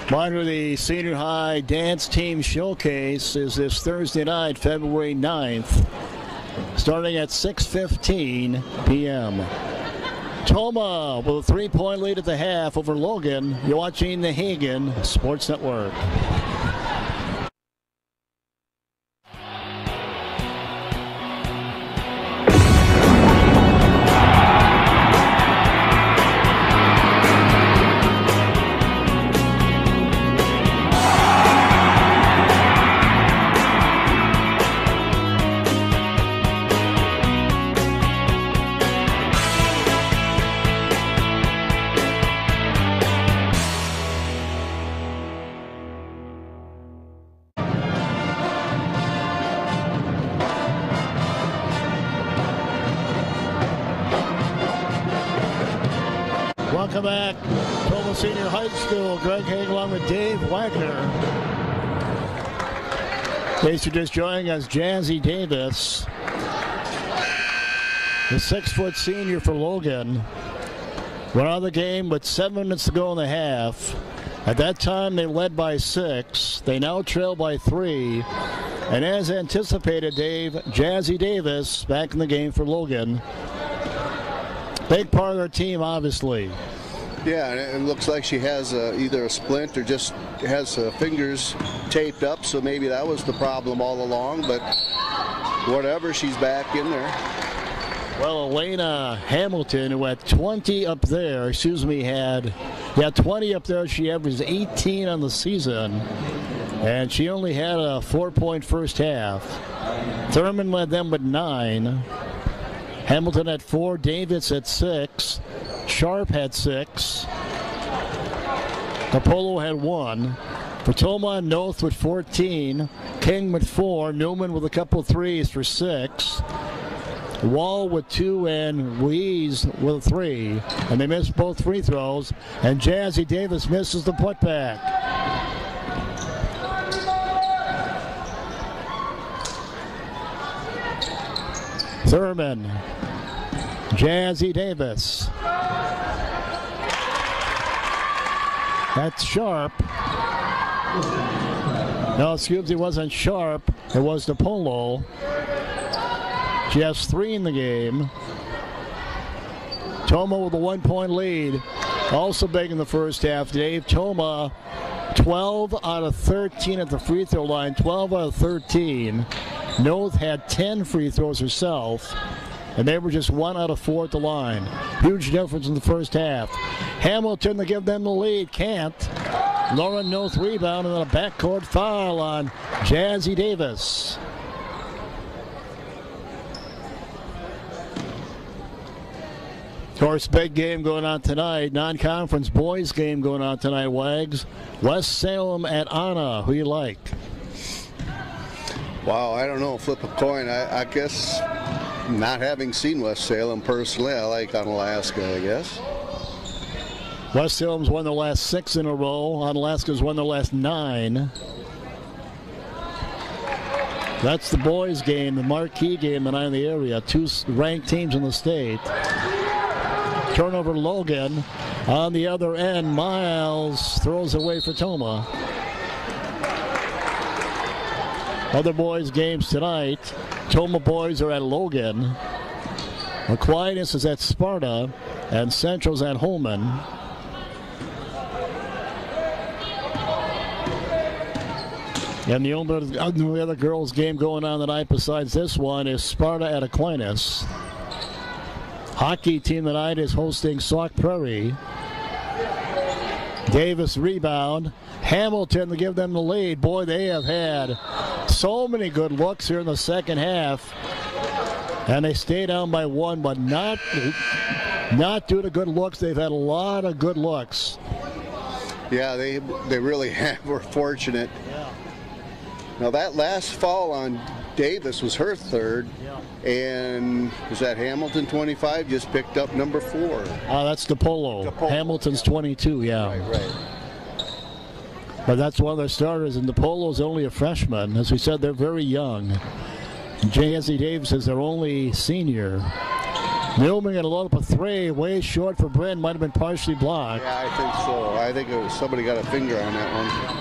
Reminder, the Senior High Dance Team Showcase is this Thursday night, February ninth, starting at six fifteen p m Toma with a three-point lead at the half over Logan. You're watching the Hagen Sports Network. Welcome back. Toma Senior High School. Greg Hagen along with Dave Wagner. In case you're just joining us, Jazzy Davis, the six-foot senior for Logan, went out of the game with seven minutes to go in the half. At that time, they led by six. They now trail by three. And as anticipated, Dave, Jazzy Davis back in the game for Logan. Big part of their team, obviously. Yeah, and it looks like she has uh, either a splint or just has uh, fingers taped up, so maybe that was the problem all along, but whatever, she's back in there. Well, Elena Hamilton, who had twenty up there, excuse me, had, yeah, twenty up there. She averaged eighteen on the season, and she only had a four-point first half. Thurman led them with nine. Hamilton at four, Davis at six, Sharp had six, Apollo had one, for Toma and Noth with fourteen, King with four, Newman with a couple of threes for six, Wall with two, and Ruiz with three, and they missed both free throws, and Jazzy Davis misses the putback. Thurman, Jazzy Davis. That's Sharp. No, excuse me, it wasn't Sharp. It was DePolo. She has three in the game. Toma with a one-point lead. Also big in the first half. Dave, Toma, twelve out of thirteen at the free throw line. twelve out of thirteen. Noth had ten free throws herself, and they were just one out of four at the line. Huge difference in the first half. Hamilton to give them the lead. Can't. Lauren Noth rebound, and then a backcourt foul on Jazzy Davis. Of course, big game going on tonight. Non-conference boys game going on tonight, Wags. West Salem at Anna. Who you like? Wow, I don't know. Flip a coin. I, I guess, not having seen West Salem personally, I like Onalaska, I guess. West Salem's won the last six in a row. Onalaska's won the last nine. That's the boys' game, the marquee game tonight in the area. Two ranked teams in the state. Turnover Logan. On the other end, Miles throws away for Toma. Other boys' games tonight. Toma boys are at Logan. Aquinas is at Sparta, and Central's at Holman. And the only other girls' game going on tonight besides this one is Sparta at Aquinas. Hockey team tonight is hosting Sauk Prairie. Davis rebound. Hamilton to give them the lead. Boy, they have had so many good looks here in the second half. And they stay down by one, but not, not due to good looks. They've had a lot of good looks. Yeah, they they really have, were fortunate. Yeah. Now that last foul on Davis was her third. Yeah. And is that Hamilton twenty-five? Just picked up number four. Uh, that's DePolo. DePolo. Hamilton's twenty-two, yeah. Right, right. But that's one of their starters, and DePolo's only a freshman. As we said, they're very young. Jazzy Davis is their only senior. Newman going to load up a three, way short for Bryn, might have been partially blocked. Yeah, I think so. I think it was, somebody got a finger on that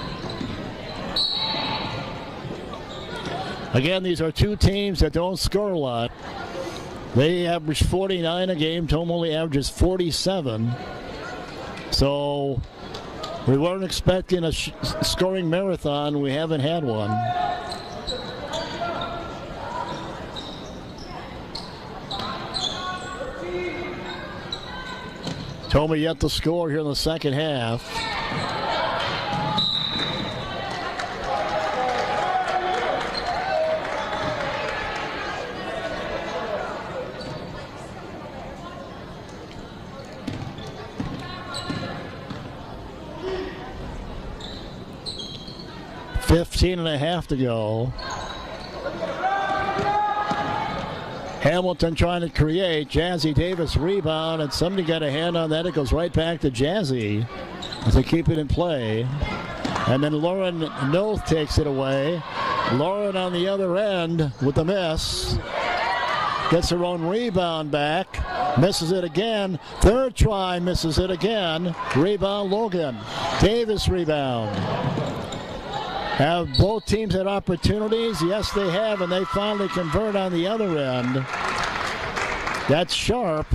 one. Again, these are two teams that don't score a lot. They average forty-nine a game. Toma only averages forty-seven. So we weren't expecting a sh scoring marathon. We haven't had one. Toma yet to score here in the second half. fifteen and a half to go. Hamilton trying to create. Jazzy Davis rebound, and somebody got a hand on that. It goes right back to Jazzy to keep it in play. And then Lauren Noth takes it away. Lauren on the other end with the miss. Gets her own rebound back. Misses it again. Third try, misses it again. Rebound Logan. Davis rebound. Have both teams had opportunities? Yes, they have, and they finally convert on the other end. That's Sharp.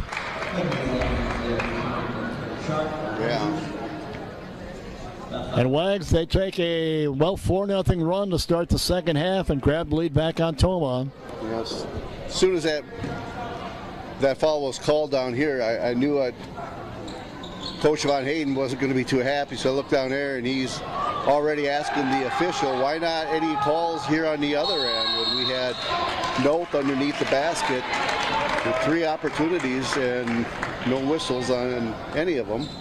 Yeah. And Wags, they take a, well, four nothing run to start the second half and grab the lead back on Toma. Yes. As soon as that that foul was called down here, I, I knew it. Coach Von Hayden wasn't going to be too happy, so I looked down there, and he's already asking the official, why not any calls here on the other end when we had Noth underneath the basket with three opportunities and no whistles on any of them.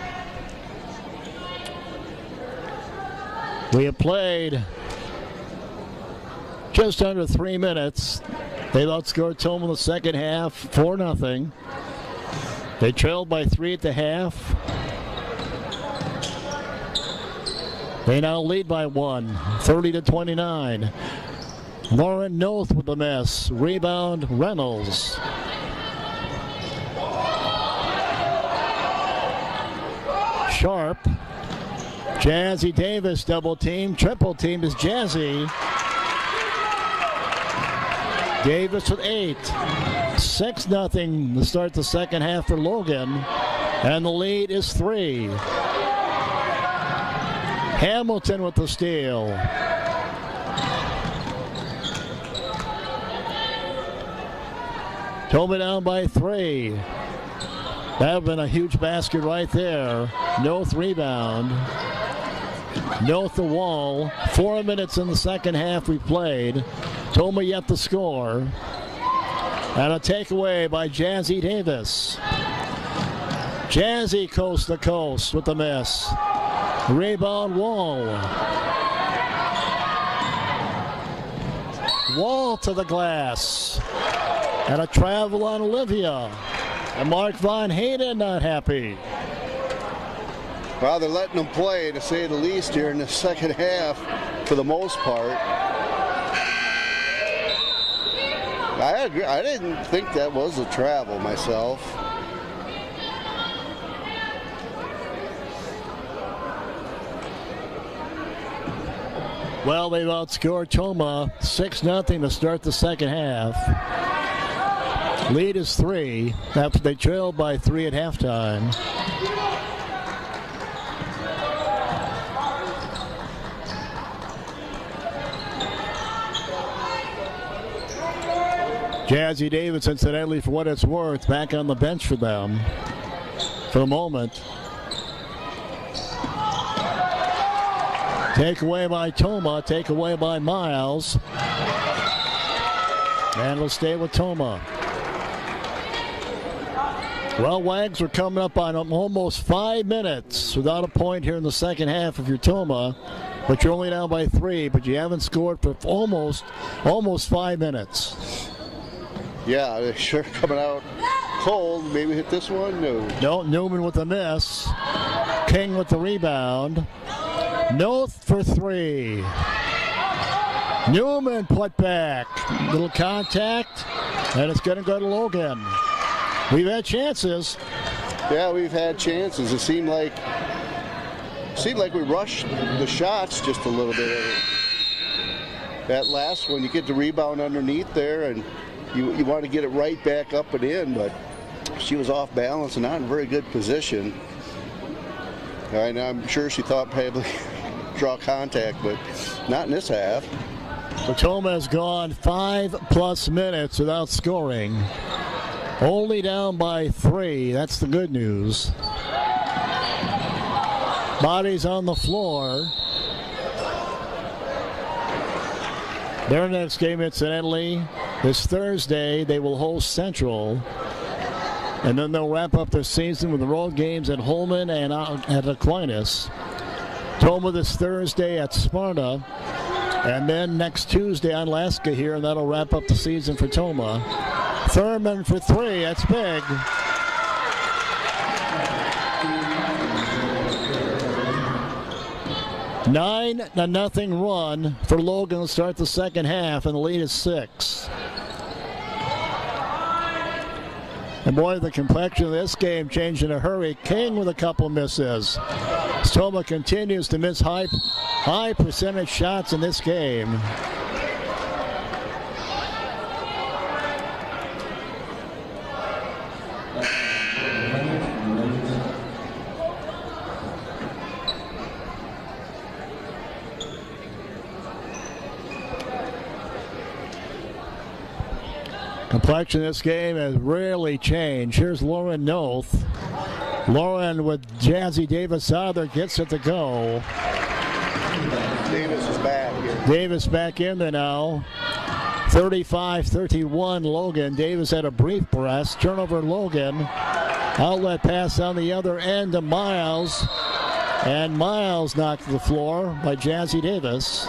We have played just under three minutes. They've outscored Toma in the second half, four nothing. They trailed by three at the half. They now lead by one, thirty to twenty-nine. Lauren Noth with the miss. Rebound, Reynolds. Sharp. Jazzy Davis double team. Triple team is Jazzy. Davis with eight. six nothing to start the second half for Logan. And the lead is three. Hamilton with the steal. Toma down by three. That would have been a huge basket right there. Noth rebound. Noth the wall. Four minutes in the second half we played. Toma yet to score. And a takeaway by Jazzy Davis. Jazzy coast to coast with the miss. Rebound Wall. Wall to the glass. And a travel on Olivia. And Mark Von Hayden not happy. Well, they're letting them play, to say the least, here in the second half for the most part. I agree. I didn't think that was a travel myself. Well, they've outscored Toma six nothing to start the second half. Lead is three after they trailed by three at halftime. Jazzy Davis, incidentally, for what it's worth, back on the bench for them for a moment. Take away by Toma, take away by Miles. And we'll stay with Toma. Well, Wags, we're coming up on almost five minutes without a point here in the second half of your Toma. But you're only down by three, but you haven't scored for almost, almost five minutes. Yeah, they're sure coming out cold. Maybe hit this one? No. No, Newman with the miss. King with the rebound. Noth for three. Newman put back. Little contact, and it's going to go to Logan. We've had chances. Yeah, we've had chances. It seemed like seemed like we rushed the shots just a little bit. That last one, you get the rebound underneath there, and you, you want to get it right back up and in, but she was off balance and not in a very good position. And I'm sure she thought probably draw contact, but not in this half. Toma has gone five plus minutes without scoring. Only down by three. That's the good news. Bodies on the floor. Their next game, incidentally, is Thursday. They will host Central. And then they'll wrap up their season with the road games at Holman and at Aquinas. Toma this Thursday at Sparta. And then next Tuesday on Alaska here, and that'll wrap up the season for Toma. Thurman for three. That's big. Nine to nothing run for Logan to start the second half, and the lead is six. And boy, the complexion of this game changed in a hurry. King with a couple misses. Toma continues to miss high, high percentage shots in this game. Complexion of this game has really changed. Here's Lauren Noth. Lauren with Jazzy Davis out there, gets it to go. Davis is back here. Davis back in there now. thirty-five thirty-one Logan. Davis had a brief press. Turnover Logan. Outlet pass on the other end to Miles. And Miles knocked to the floor by Jazzy Davis.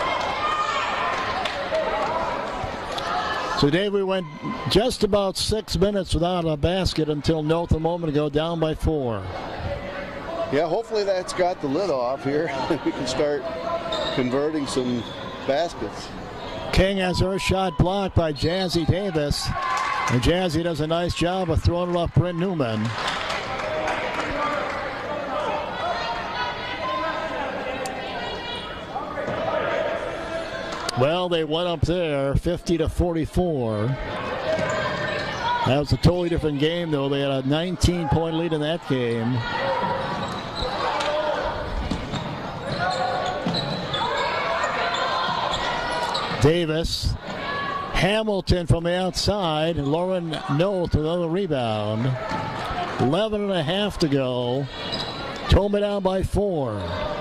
So, Dave, we went just about six minutes without a basket until Noth a moment ago, down by four. Yeah, hopefully that's got the lid off here. We can start converting some baskets. King has her shot blocked by Jazzy Davis. And Jazzy does a nice job of throwing it off Bryn Newman. Well, they went up there fifty to forty-four. That was a totally different game, though. They had a nineteen point lead in that game. Davis. Hamilton from the outside. Lauren Noth with another rebound. eleven and a half to go. Toma down by four.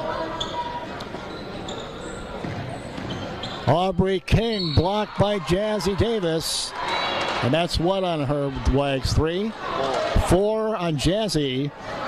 Aubrey King blocked by Jazzy Davis. And that's what on her, Wags? Three? Four on Jazzy.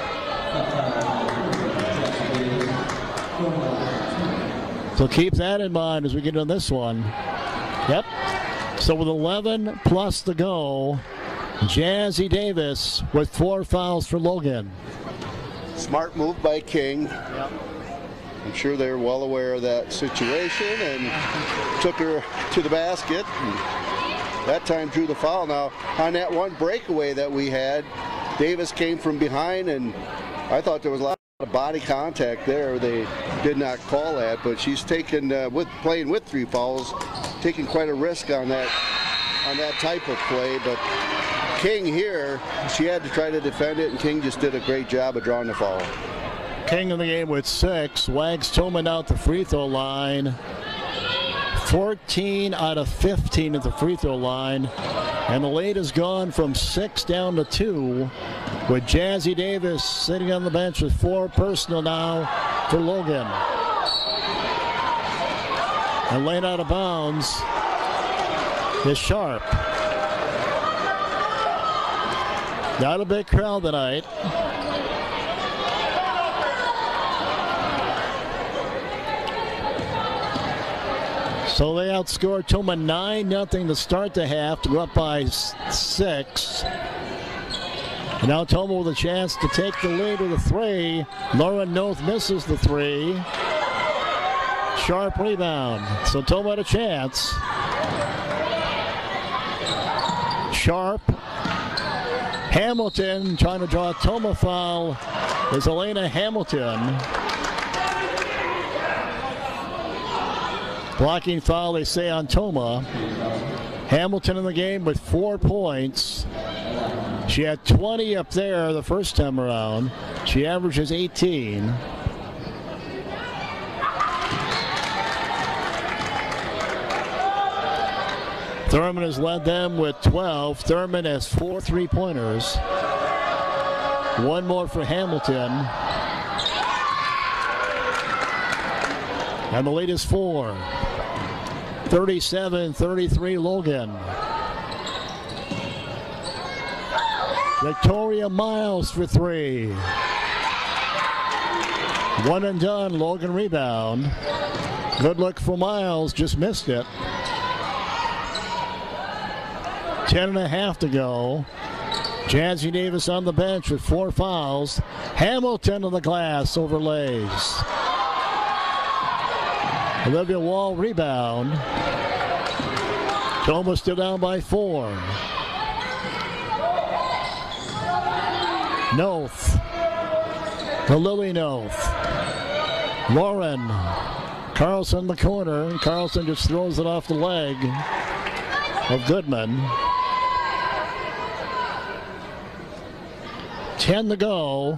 So keep that in mind as we get into this one. Yep. So with eleven plus to go, Jazzy Davis with four fouls for Logan. Smart move by King. Yep. I'm sure they're well aware of that situation and took her to the basket. And that time drew the foul. Now, on that one breakaway that we had, Davis came from behind, and I thought there was a lot of body contact there. They did not call that, but she's taken, uh, with playing with three fouls, taking quite a risk on that, on that type of play. But King here, she had to try to defend it, and King just did a great job of drawing the foul. King in the game with six. Wags Tillman out the free throw line. fourteen out of fifteen at the free throw line. And the lead has gone from six down to two, with Jazzy Davis sitting on the bench with four personal now for Logan. And laid out of bounds is Sharp. Not a big crowd tonight. So they outscored Toma nine nothing to start the half, to go up by six. And now Toma with a chance to take the lead with a three. Lauren Noth misses the three. Sharp rebound. So Toma had a chance. Hamilton trying to draw a Toma foul is Elena Hamilton. Blocking foul, they say, on Toma. Hamilton in the game with four points. She had twenty up there the first time around. She averages eighteen. Thurman has led them with twelve. Thurman has four three-pointers. One more for Hamilton. And the lead is four. thirty-seven thirty-three Logan. Victoria Miles for three. One and done. Logan rebound. Good look for Miles. Just missed it. Ten and a half to go. Jazzy Davis on the bench with four fouls. Hamilton on the glass overlays. Olivia Wall rebound. Toma still down by four. Noth. The Lily Noth. Lauren. Carlson in the corner. Carlson just throws it off the leg of Goodman. Ten to go.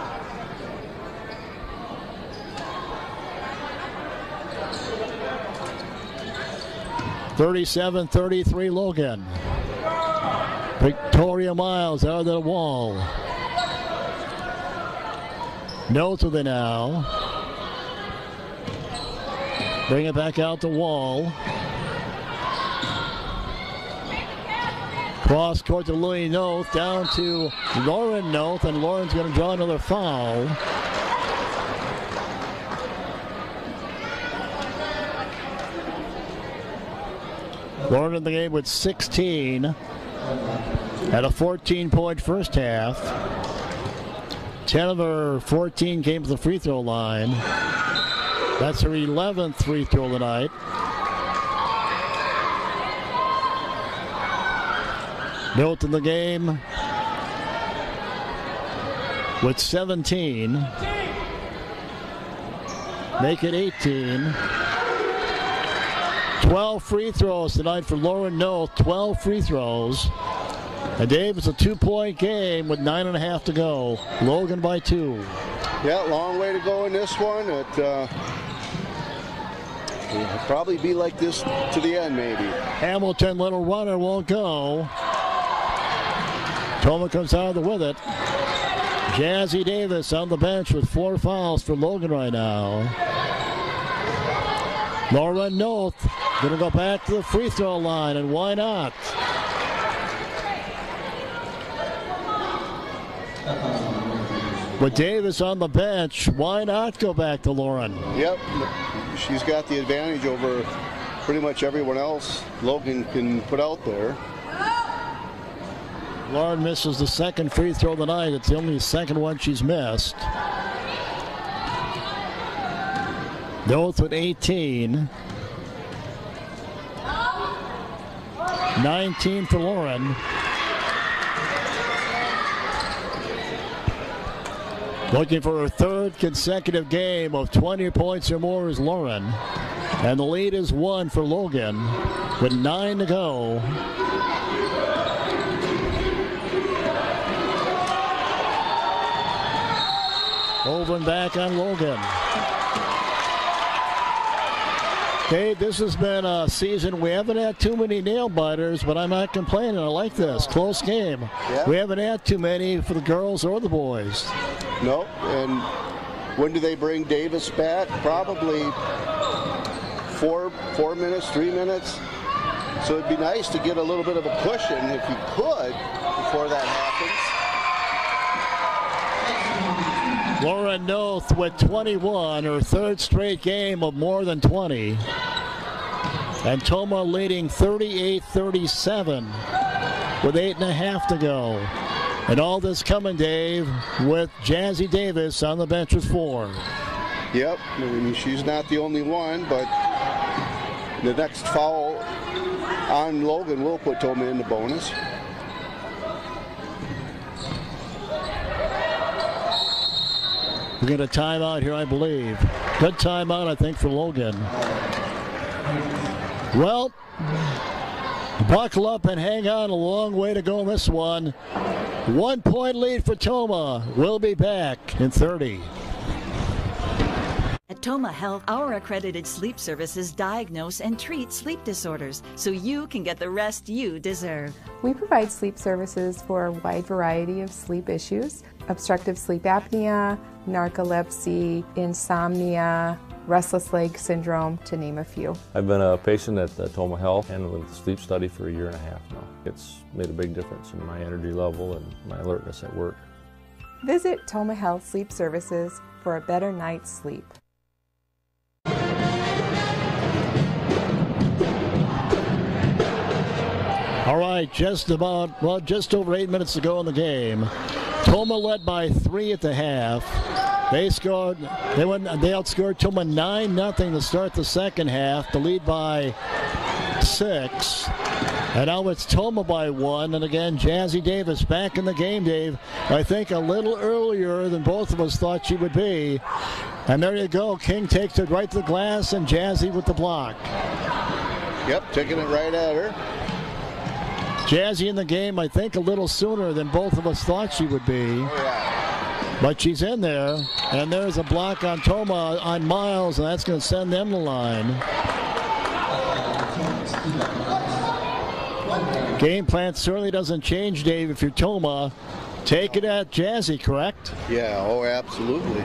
thirty-seven thirty-three Logan. Victoria Miles out of the wall. Notes with it now. Bring it back out to Wall. Cross court to Louis Noth, down to Lauren Noth, and Lauren's going to draw another foul. Lauren in the game with sixteen. Had a fourteen-point first half. ten of her fourteen came to the free throw line. That's her eleventh free throw of the night. Built in the game with seventeen. Make it eighteen. twelve free throws tonight for Lauren Noth. twelve free throws. And Dave, it's a two-point game with nine and a half to go. Logan by two. Yeah, long way to go in this one. It uh, will probably be like this to the end, maybe. Hamilton, little runner, won't go. Toma comes out of the with it. Jazzy Davis on the bench with four fouls for Logan right now. Lauren Noth going to go back to the free throw line, and why not? With Davis on the bench, why not go back to Lauren? Yep, she's got the advantage over pretty much everyone else Logan can put out there. Lauren misses the second free throw of the night. It's the only second one she's missed. Noth with eighteen. nineteen for Lauren. Looking for her third consecutive game of twenty points or more is Lauren. And the lead is one for Logan with nine to go. Over and back on Logan. Okay, this has been a season. We haven't had too many nail biters, but I'm not complaining. I like this. Close game. Yeah. We haven't had too many for the girls or the boys. No, and when do they bring Davis back? Probably four, four minutes, three minutes. So it'd be nice to get a little bit of a cushion if you could before that happens. Lauren Noth with twenty-one, her third straight game of more than twenty. And Toma leading thirty-eight thirty-seven with eight and a half to go. And all this coming, Dave, with Jazzy Davis on the bench with four. Yep, I mean, she's not the only one, but the next foul on Logan will put Toma in the bonus. We get a timeout here, I believe. Good timeout, I think, for Logan. Well, buckle up and hang on. A long way to go in this one. One point lead for Tomah. We'll be back in thirty. At Tomah Health, our accredited sleep services diagnose and treat sleep disorders so you can get the rest you deserve. We provide sleep services for a wide variety of sleep issues: obstructive sleep apnea, narcolepsy, insomnia, restless leg syndrome, to name a few. I've been a patient at the Tomah Health and with the sleep study for a year and a half now. It's made a big difference in my energy level and my alertness at work. Visit Tomah Health Sleep Services for a better night's sleep. All right, just about, well, just over eight minutes to go in the game. Tomah led by three at the half. They scored, they went, they outscored Tomah nine nothing to start the second half, to lead by six. And now it's Tomah by one. And again, Jazzy Davis back in the game, Dave. I think a little earlier than both of us thought she would be. And there you go. King takes it right to the glass, and Jazzy with the block. Yep, taking it right at her. Jazzy in the game, I think, a little sooner than both of us thought she would be. Oh, yeah. But she's in there, and there's a block on Tomah on Miles, and that's going to send them the line. Game plan certainly doesn't change, Dave, if you're Tomah. Take it at Jazzy, correct? Yeah, oh, absolutely.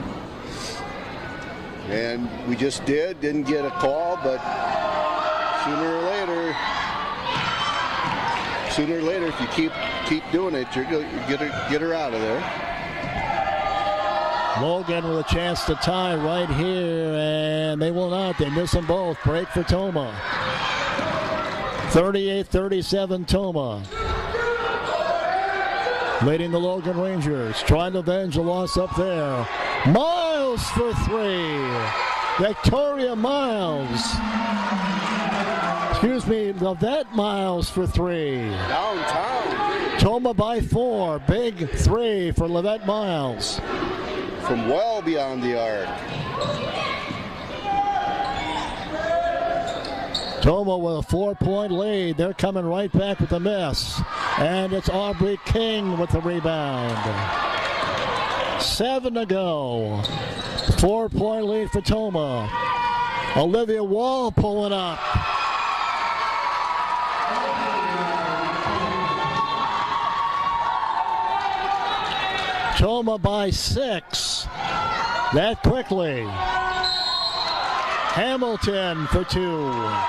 And we just did, didn't get a call, but sooner or later, sooner or later, if you keep keep doing it, you're going to get her, get her out of there. Logan with a chance to tie right here, and they will not. They miss them both. Break for Tomah. thirty-eight thirty-seven Tomah. Leading the Logan Rangers. Trying to avenge the loss up there. Miles for three. Victoria Miles. Excuse me, Lovette Miles for three. Downtown. Tomah by four. Big three for Lovette Miles. From well beyond the arc. Tomah with a four-point lead. They're coming right back with a miss. And it's Aubrey King with the rebound. Seven to go. Four-point lead for Tomah. Olivia Wall pulling up. Tomah by six. That quickly. Hamilton for two.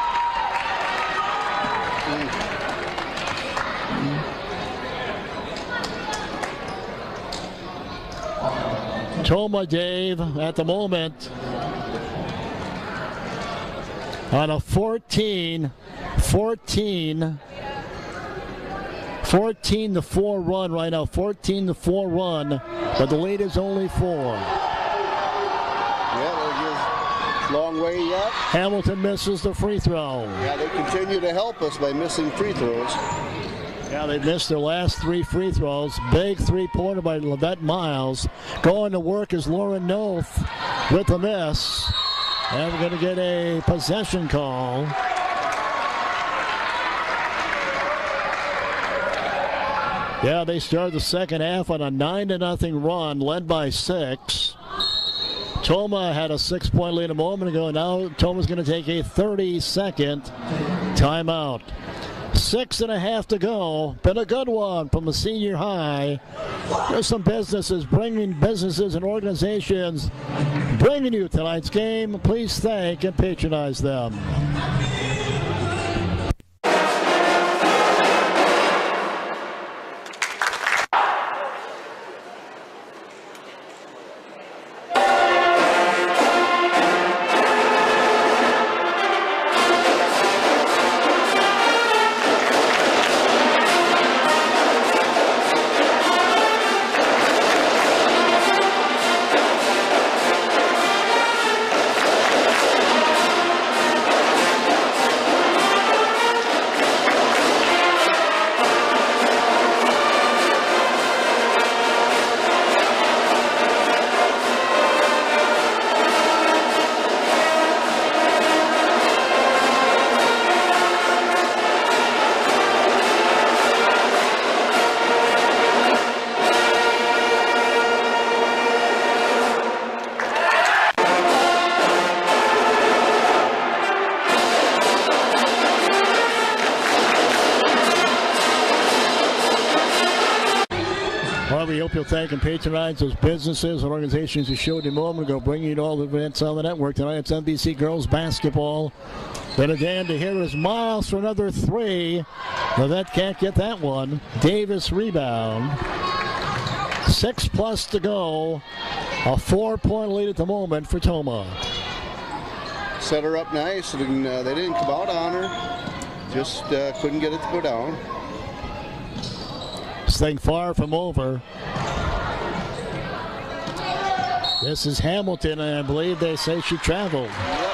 Tomah, Dave, at the moment on a fourteen, fourteen, fourteen to four run right now. fourteen to four run, but the lead is only four. Yeah, long way yet. Hamilton misses the free throw. Yeah, they continue to help us by missing free throws. Yeah, they missed their last three free throws. Big three-pointer by Lovette Miles. Going to work is Lauren Noth with a miss. And we're going to get a possession call. Yeah, they started the second half on a nine to nothing run, led by six. Tomah had a six-point lead a moment ago. Now Tomah's going to take a thirty-second timeout. Six and a half to go. Been a good one from the senior high. There's some businesses bringing businesses and organizations bringing you tonight's game. Please thank and patronize them. hope you'll thank and patronize those businesses and organizations who showed you a moment ago, bringing you to all the events on the network. Tonight it's N B C girls basketball. Then again, to here is Miles for another three. Levette can't get that one. Davis rebound. Six plus to go. A four-point lead at the moment for Tomah. Set her up nice, and uh, they didn't come out on her. Just uh, couldn't get it to go down. This thing far from over. This is Hamilton, and I believe they say she traveled.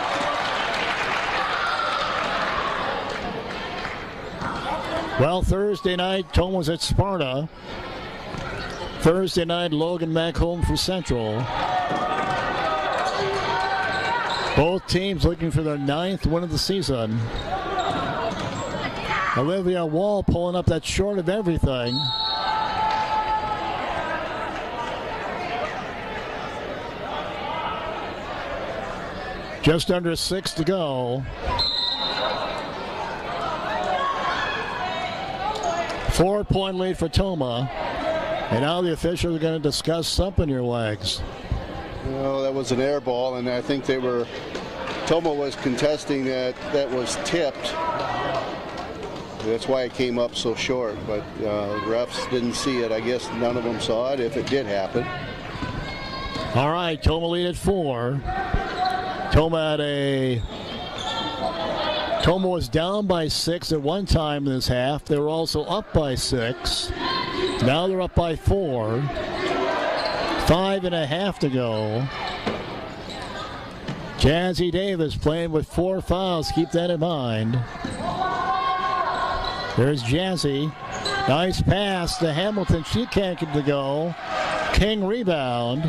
Well, Thursday night, Tomah was at Sparta. Thursday night, Logan back home for Central. Both teams looking for their ninth win of the season. Olivia Wall pulling up that short of everything. Just under six to go. Four-point lead for Tomah. And now the officials are going to discuss something your legs. Well, that was an air ball, and I think they were, Tomah was contesting that that was tipped. That's why it came up so short, but uh, refs didn't see it. I guess none of them saw it if it did happen. All right, Tomah lead at four. Tomah had a Tomah was down by six at one time in this half. They were also up by six. Now they're up by four. Five and a half to go. Jazzy Davis playing with four fouls. Keep that in mind. There's Jazzy. Nice pass to Hamilton. She can't get to go. King rebound.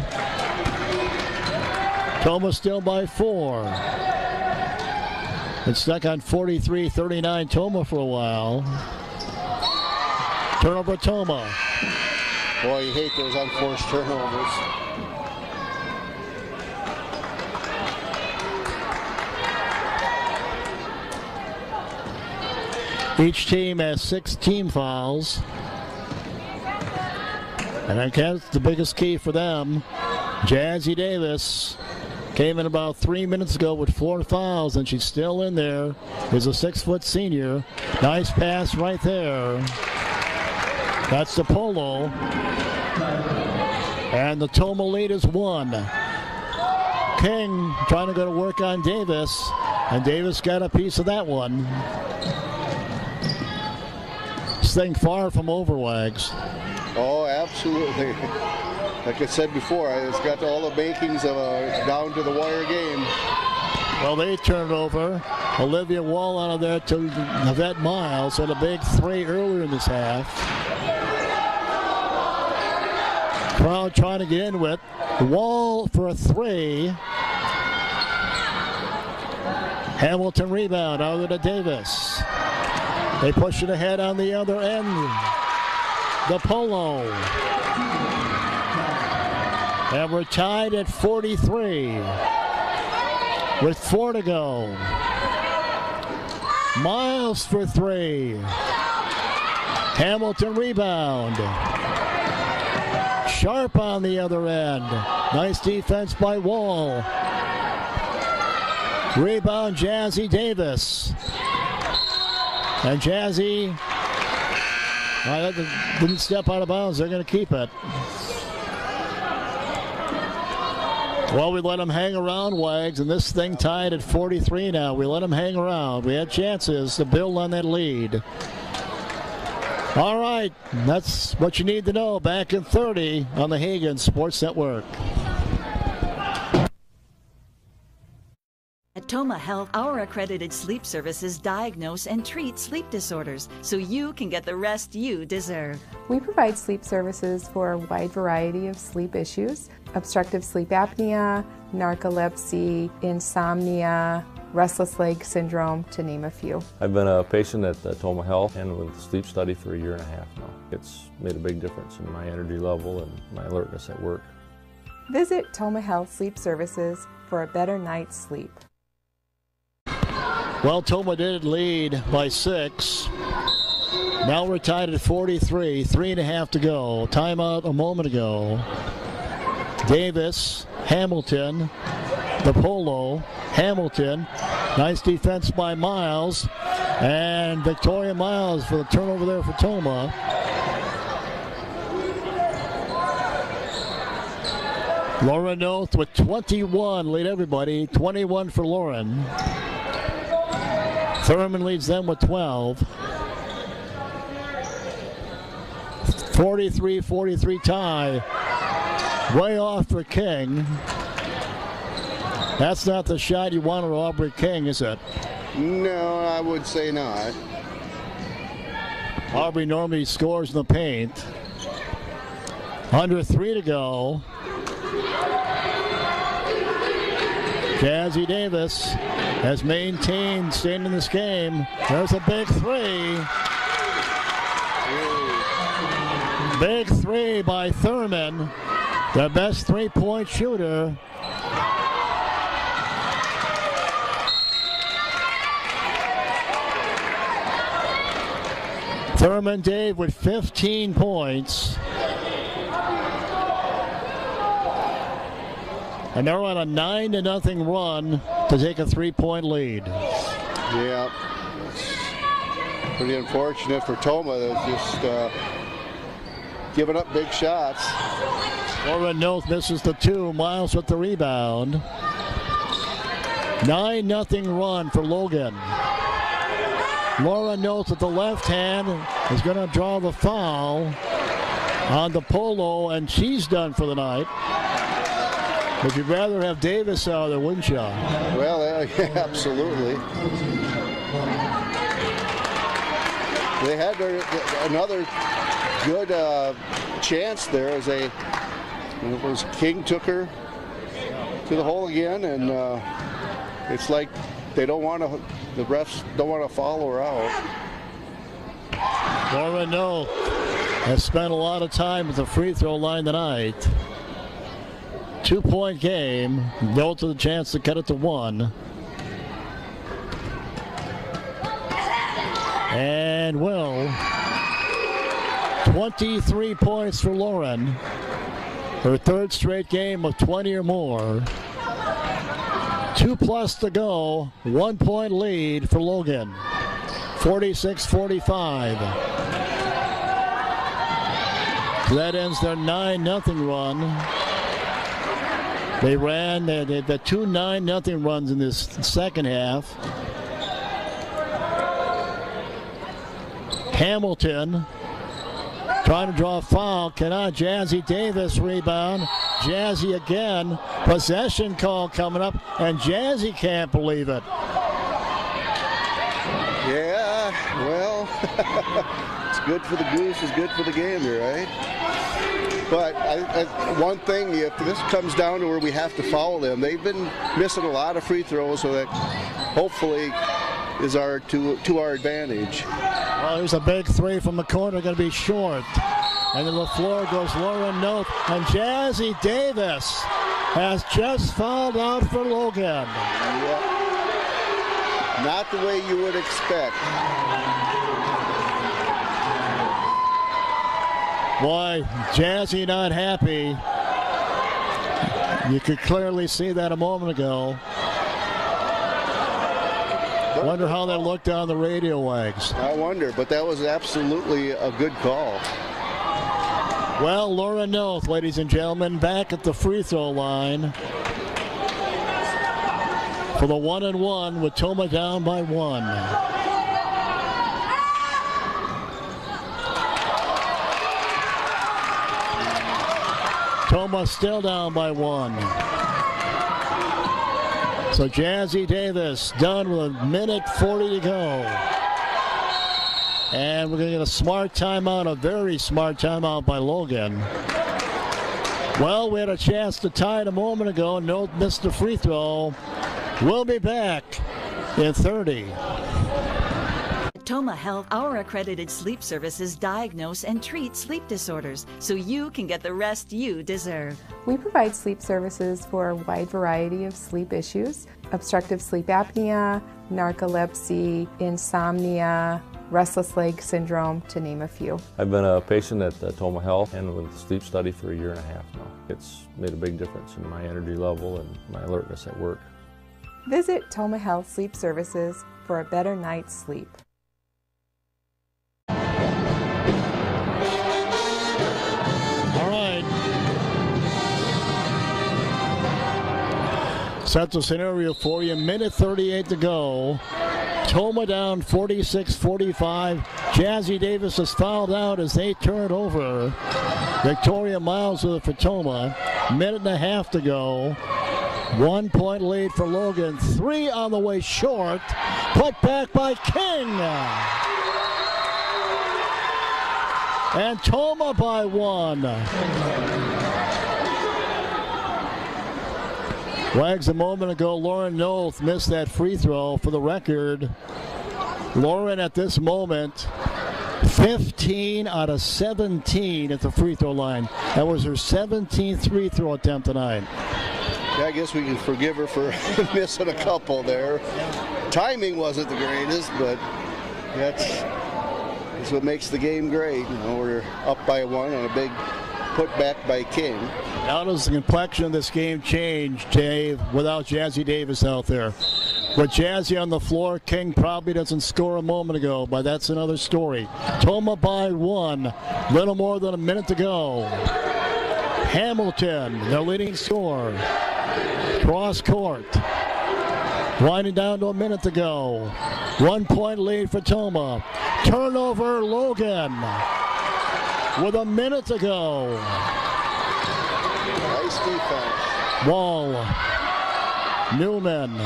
Tomah still by four. It's stuck on forty-three thirty-nine Tomah for a while. Turnover Tomah. Boy, you hate those unforced turnovers. Each team has six team fouls. And I guess the biggest key for them, Jazzy Davis came in about three minutes ago with four fouls, and she's still in there. Is a six-foot senior. Nice pass right there. That's the Polo. And the Tomah lead is one. King trying to go to work on Davis, and Davis got a piece of that one. This thing far from over, Wags. Oh, absolutely. Like I said before, it's got all the makings of a down-to-the-wire game. Well, they turned over. Olivia Wall out of there to Levette Miles. Had a big three earlier in this half. Crowd trying to get in with Wall for a three. Hamilton rebound out to Davis. They push it ahead on the other end. The Polo. And we're tied at forty-three with four to go. Miles for three. Hamilton rebound. Sharp on the other end. Nice defense by Wall. Rebound Jazzy Davis. And Jazzy uh, didn't step out of bounds. They're going to keep it. Well, we let them hang around, Wags, and this thing tied at forty-three now. We let them hang around. We had chances to build on that lead. All right, that's what you need to know. Back in thirty on the Hagen Sports Network. At Tomah Health, our accredited sleep services diagnose and treat sleep disorders so you can get the rest you deserve. We provide sleep services for a wide variety of sleep issues: obstructive sleep apnea, narcolepsy, insomnia, restless leg syndrome, to name a few. I've been a patient at uh, Tomah Health and with sleep study for a year and a half now. It's made a big difference in my energy level and my alertness at work. Visit Tomah Health Sleep Services for a better night's sleep. Well, Tomah did lead by six. Now we're tied at forty-three, three and a half to go. Timeout a moment ago. Davis, Hamilton, the Polo, Hamilton. Nice defense by Miles. And Victoria Miles for the turnover there for Toma. Lauren Noth with twenty-one lead everybody. twenty-one for Lauren. Thurman leads them with twelve. forty-three forty-three tie. Way off for King. That's not the shot you wanted, Aubrey King, is it? No, I would say not. Aubrey normally scores in the paint. Under three to go. Jazzy Davis has maintained staying in this game. There's a big three. Big three by Thurman, the best three-point shooter. Thurman Dave with fifteen points. And they're on a nine to nothing run to take a three-point lead. Yeah, it's pretty unfortunate for Toma. They're just uh, giving up big shots. Lauren Noth misses the two. Miles with the rebound. nine nothing run for Logan. Laura Noth with the left hand is going to draw the foul on the Polo, and she's done for the night. But you'd rather have Davis out there, wouldn't you? Well, uh, yeah, absolutely. They had their, another good uh, chance there as a it was King took her to the hole again, and uh, it's like they don't want to. The refs don't want to follow her out. Laura Noth has spent a lot of time at the free throw line tonight. Two-point game. Noth to the chance to cut it to one. And will. twenty-three points for Lauren. Her third straight game of twenty or more. Two plus to go. One point lead for Logan. forty-six forty-five. So that ends their nine nothing run. They ran, they had the two nine nothing runs in this second half. Hamilton trying to draw a foul, cannot. Jazzy Davis rebound. Jazzy again. Possession call coming up, and Jazzy can't believe it. Yeah, well, it's good for the goose, it's good for the gander, right? But I, I, one thing, if this comes down to where we have to foul them, they've been missing a lot of free throws, so that hopefully is our to to our advantage. Well, there's a big three from the corner, going to be short. And then the floor goes Lauren Noth, and Jazzy Davis has just fouled out for Logan. Yep. Not the way you would expect. Boy, Jazzy not happy. You could clearly see that a moment ago. Wonder how that looked on the radio wags. I wonder, but that was absolutely a good call. Well, Laura Noth, ladies and gentlemen, back at the free throw line for the one and one with Toma down by one. Toma still down by one. So Jazzy Davis done with a minute forty to go. And we're going to get a smart timeout, a very smart timeout by Logan. Well, we had a chance to tie it a moment ago. Noth missed the free throw. We'll be back in thirty. Toma Health, our accredited sleep services diagnose and treat sleep disorders so you can get the rest you deserve. We provide sleep services for a wide variety of sleep issues: obstructive sleep apnea, narcolepsy, insomnia, restless leg syndrome, to name a few. I've been a patient at the Toma Health and with the sleep study for a year and a half now. It's made a big difference in my energy level and my alertness at work. Visit Toma Health Sleep Services for a better night's sleep. All right. Set the scenario for you. Minute thirty-eight to go. Toma down forty-six forty-five. Jazzy Davis is fouled out as they turn it over. Victoria Miles with it for Toma. Minute and a half to go. One point lead for Logan. Three on the way short. Put back by King. And Toma by one. Wags a moment ago, Lauren Noth missed that free throw. For the record, Lauren at this moment, fifteen out of seventeen at the free throw line. That was her seventeenth free throw attempt tonight. Yeah, I guess we can forgive her for missing a couple there. Timing wasn't the greatest, but that's, that's what makes the game great. You know, we're up by one on a big putback by King. How does the complexion of this game change, Dave, without Jazzy Davis out there? With Jazzy on the floor, King probably doesn't score a moment ago, but that's another story. Toma by one, little more than a minute to go. Hamilton, the leading scorer. Cross court. Winding down to a minute to go. One point lead for Toma. Turnover, Logan. With a minute to go. Nice defense. Wall. Newman.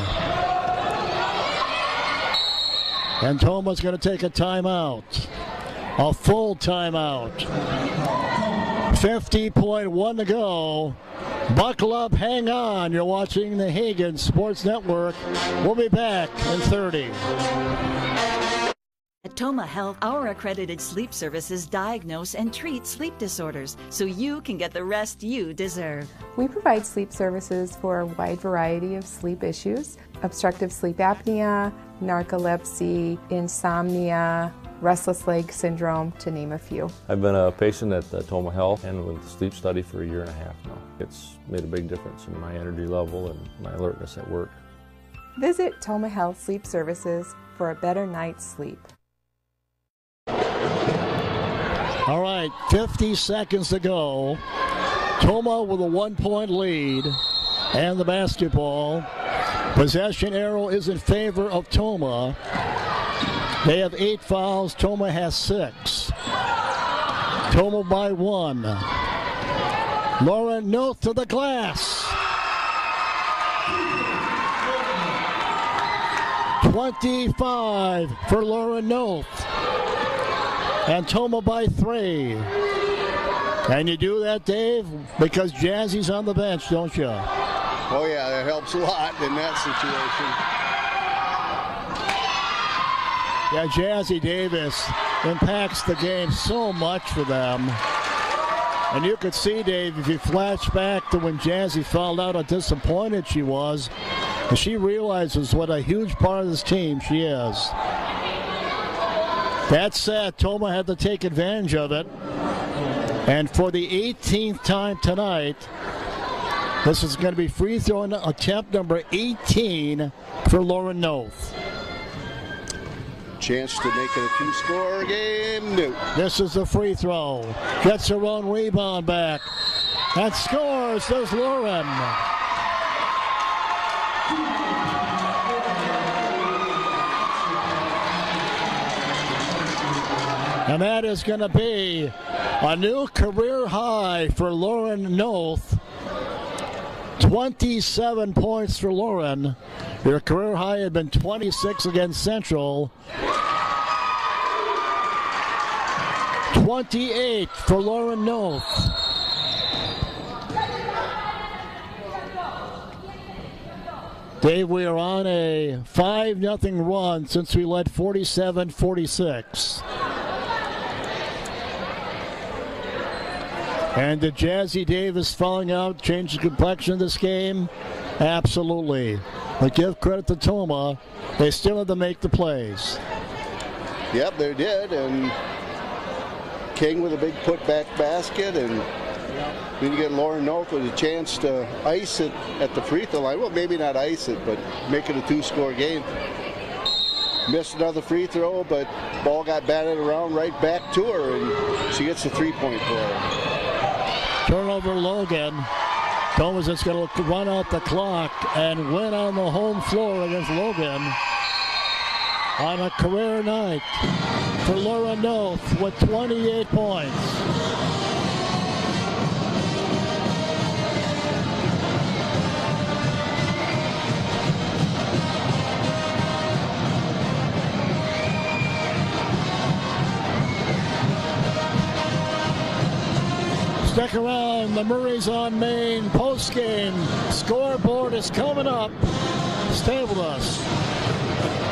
And Toma's going to take a timeout. A full timeout. fifty point one to go. Buckle up, hang on. You're watching the Hagen Sports Network. We'll be back in thirty. At Toma Health, our accredited sleep services diagnose and treat sleep disorders so you can get the rest you deserve. We provide sleep services for a wide variety of sleep issues: obstructive sleep apnea, narcolepsy, insomnia, restless leg syndrome, to name a few. I've been a patient at the Toma Health and with the sleep study for a year and a half now. It's made a big difference in my energy level and my alertness at work. Visit Toma Health Sleep Services for a better night's sleep. All right, fifty seconds to go. Toma with a one-point lead and the basketball. Possession arrow is in favor of Toma. They have eight fouls. Toma has six. Toma by one. Lauren Noth to the glass. twenty-five for Lauren Noth. And Toma by three. And you do that, Dave, because Jazzy's on the bench, don't you? Oh, yeah, that helps a lot in that situation. Yeah, Jazzy Davis impacts the game so much for them. And you could see, Dave, if you flash back to when Jazzy fouled out how disappointed she was, and she realizes what a huge part of this team she is. That said, Toma had to take advantage of it. And for the eighteenth time tonight, this is going to be free throw attempt number eighteen for Lauren Noth. Chance to make it a two-score game. No. This is the free throw. Gets her own rebound back. And scores. There's Lauren. And that is going to be a new career high for Lauren Noth. twenty-seven points for Lauren. Her career high had been twenty-six against Central. twenty-eight for Lauren Noth. Dave, we are on a five nothing run since we led forty-seven forty-six. And did Jazzy Davis falling out change the complexion of this game? Absolutely. But give credit to Toma. They still have to make the plays. Yep, they did, and King with a big putback basket, and then you get Lauren North with a chance to ice it at the free throw line. Well, maybe not ice it, but make it a two-score game. Missed another free throw, but ball got batted around right back to her, and she gets a three-point play. Turnover Logan. Thomas is going to run out the clock and win on the home floor against Logan on a career night for Laura Noth with twenty-eight points. Stick around, the Murray's on Main post-game scoreboard is coming up. Stay with us.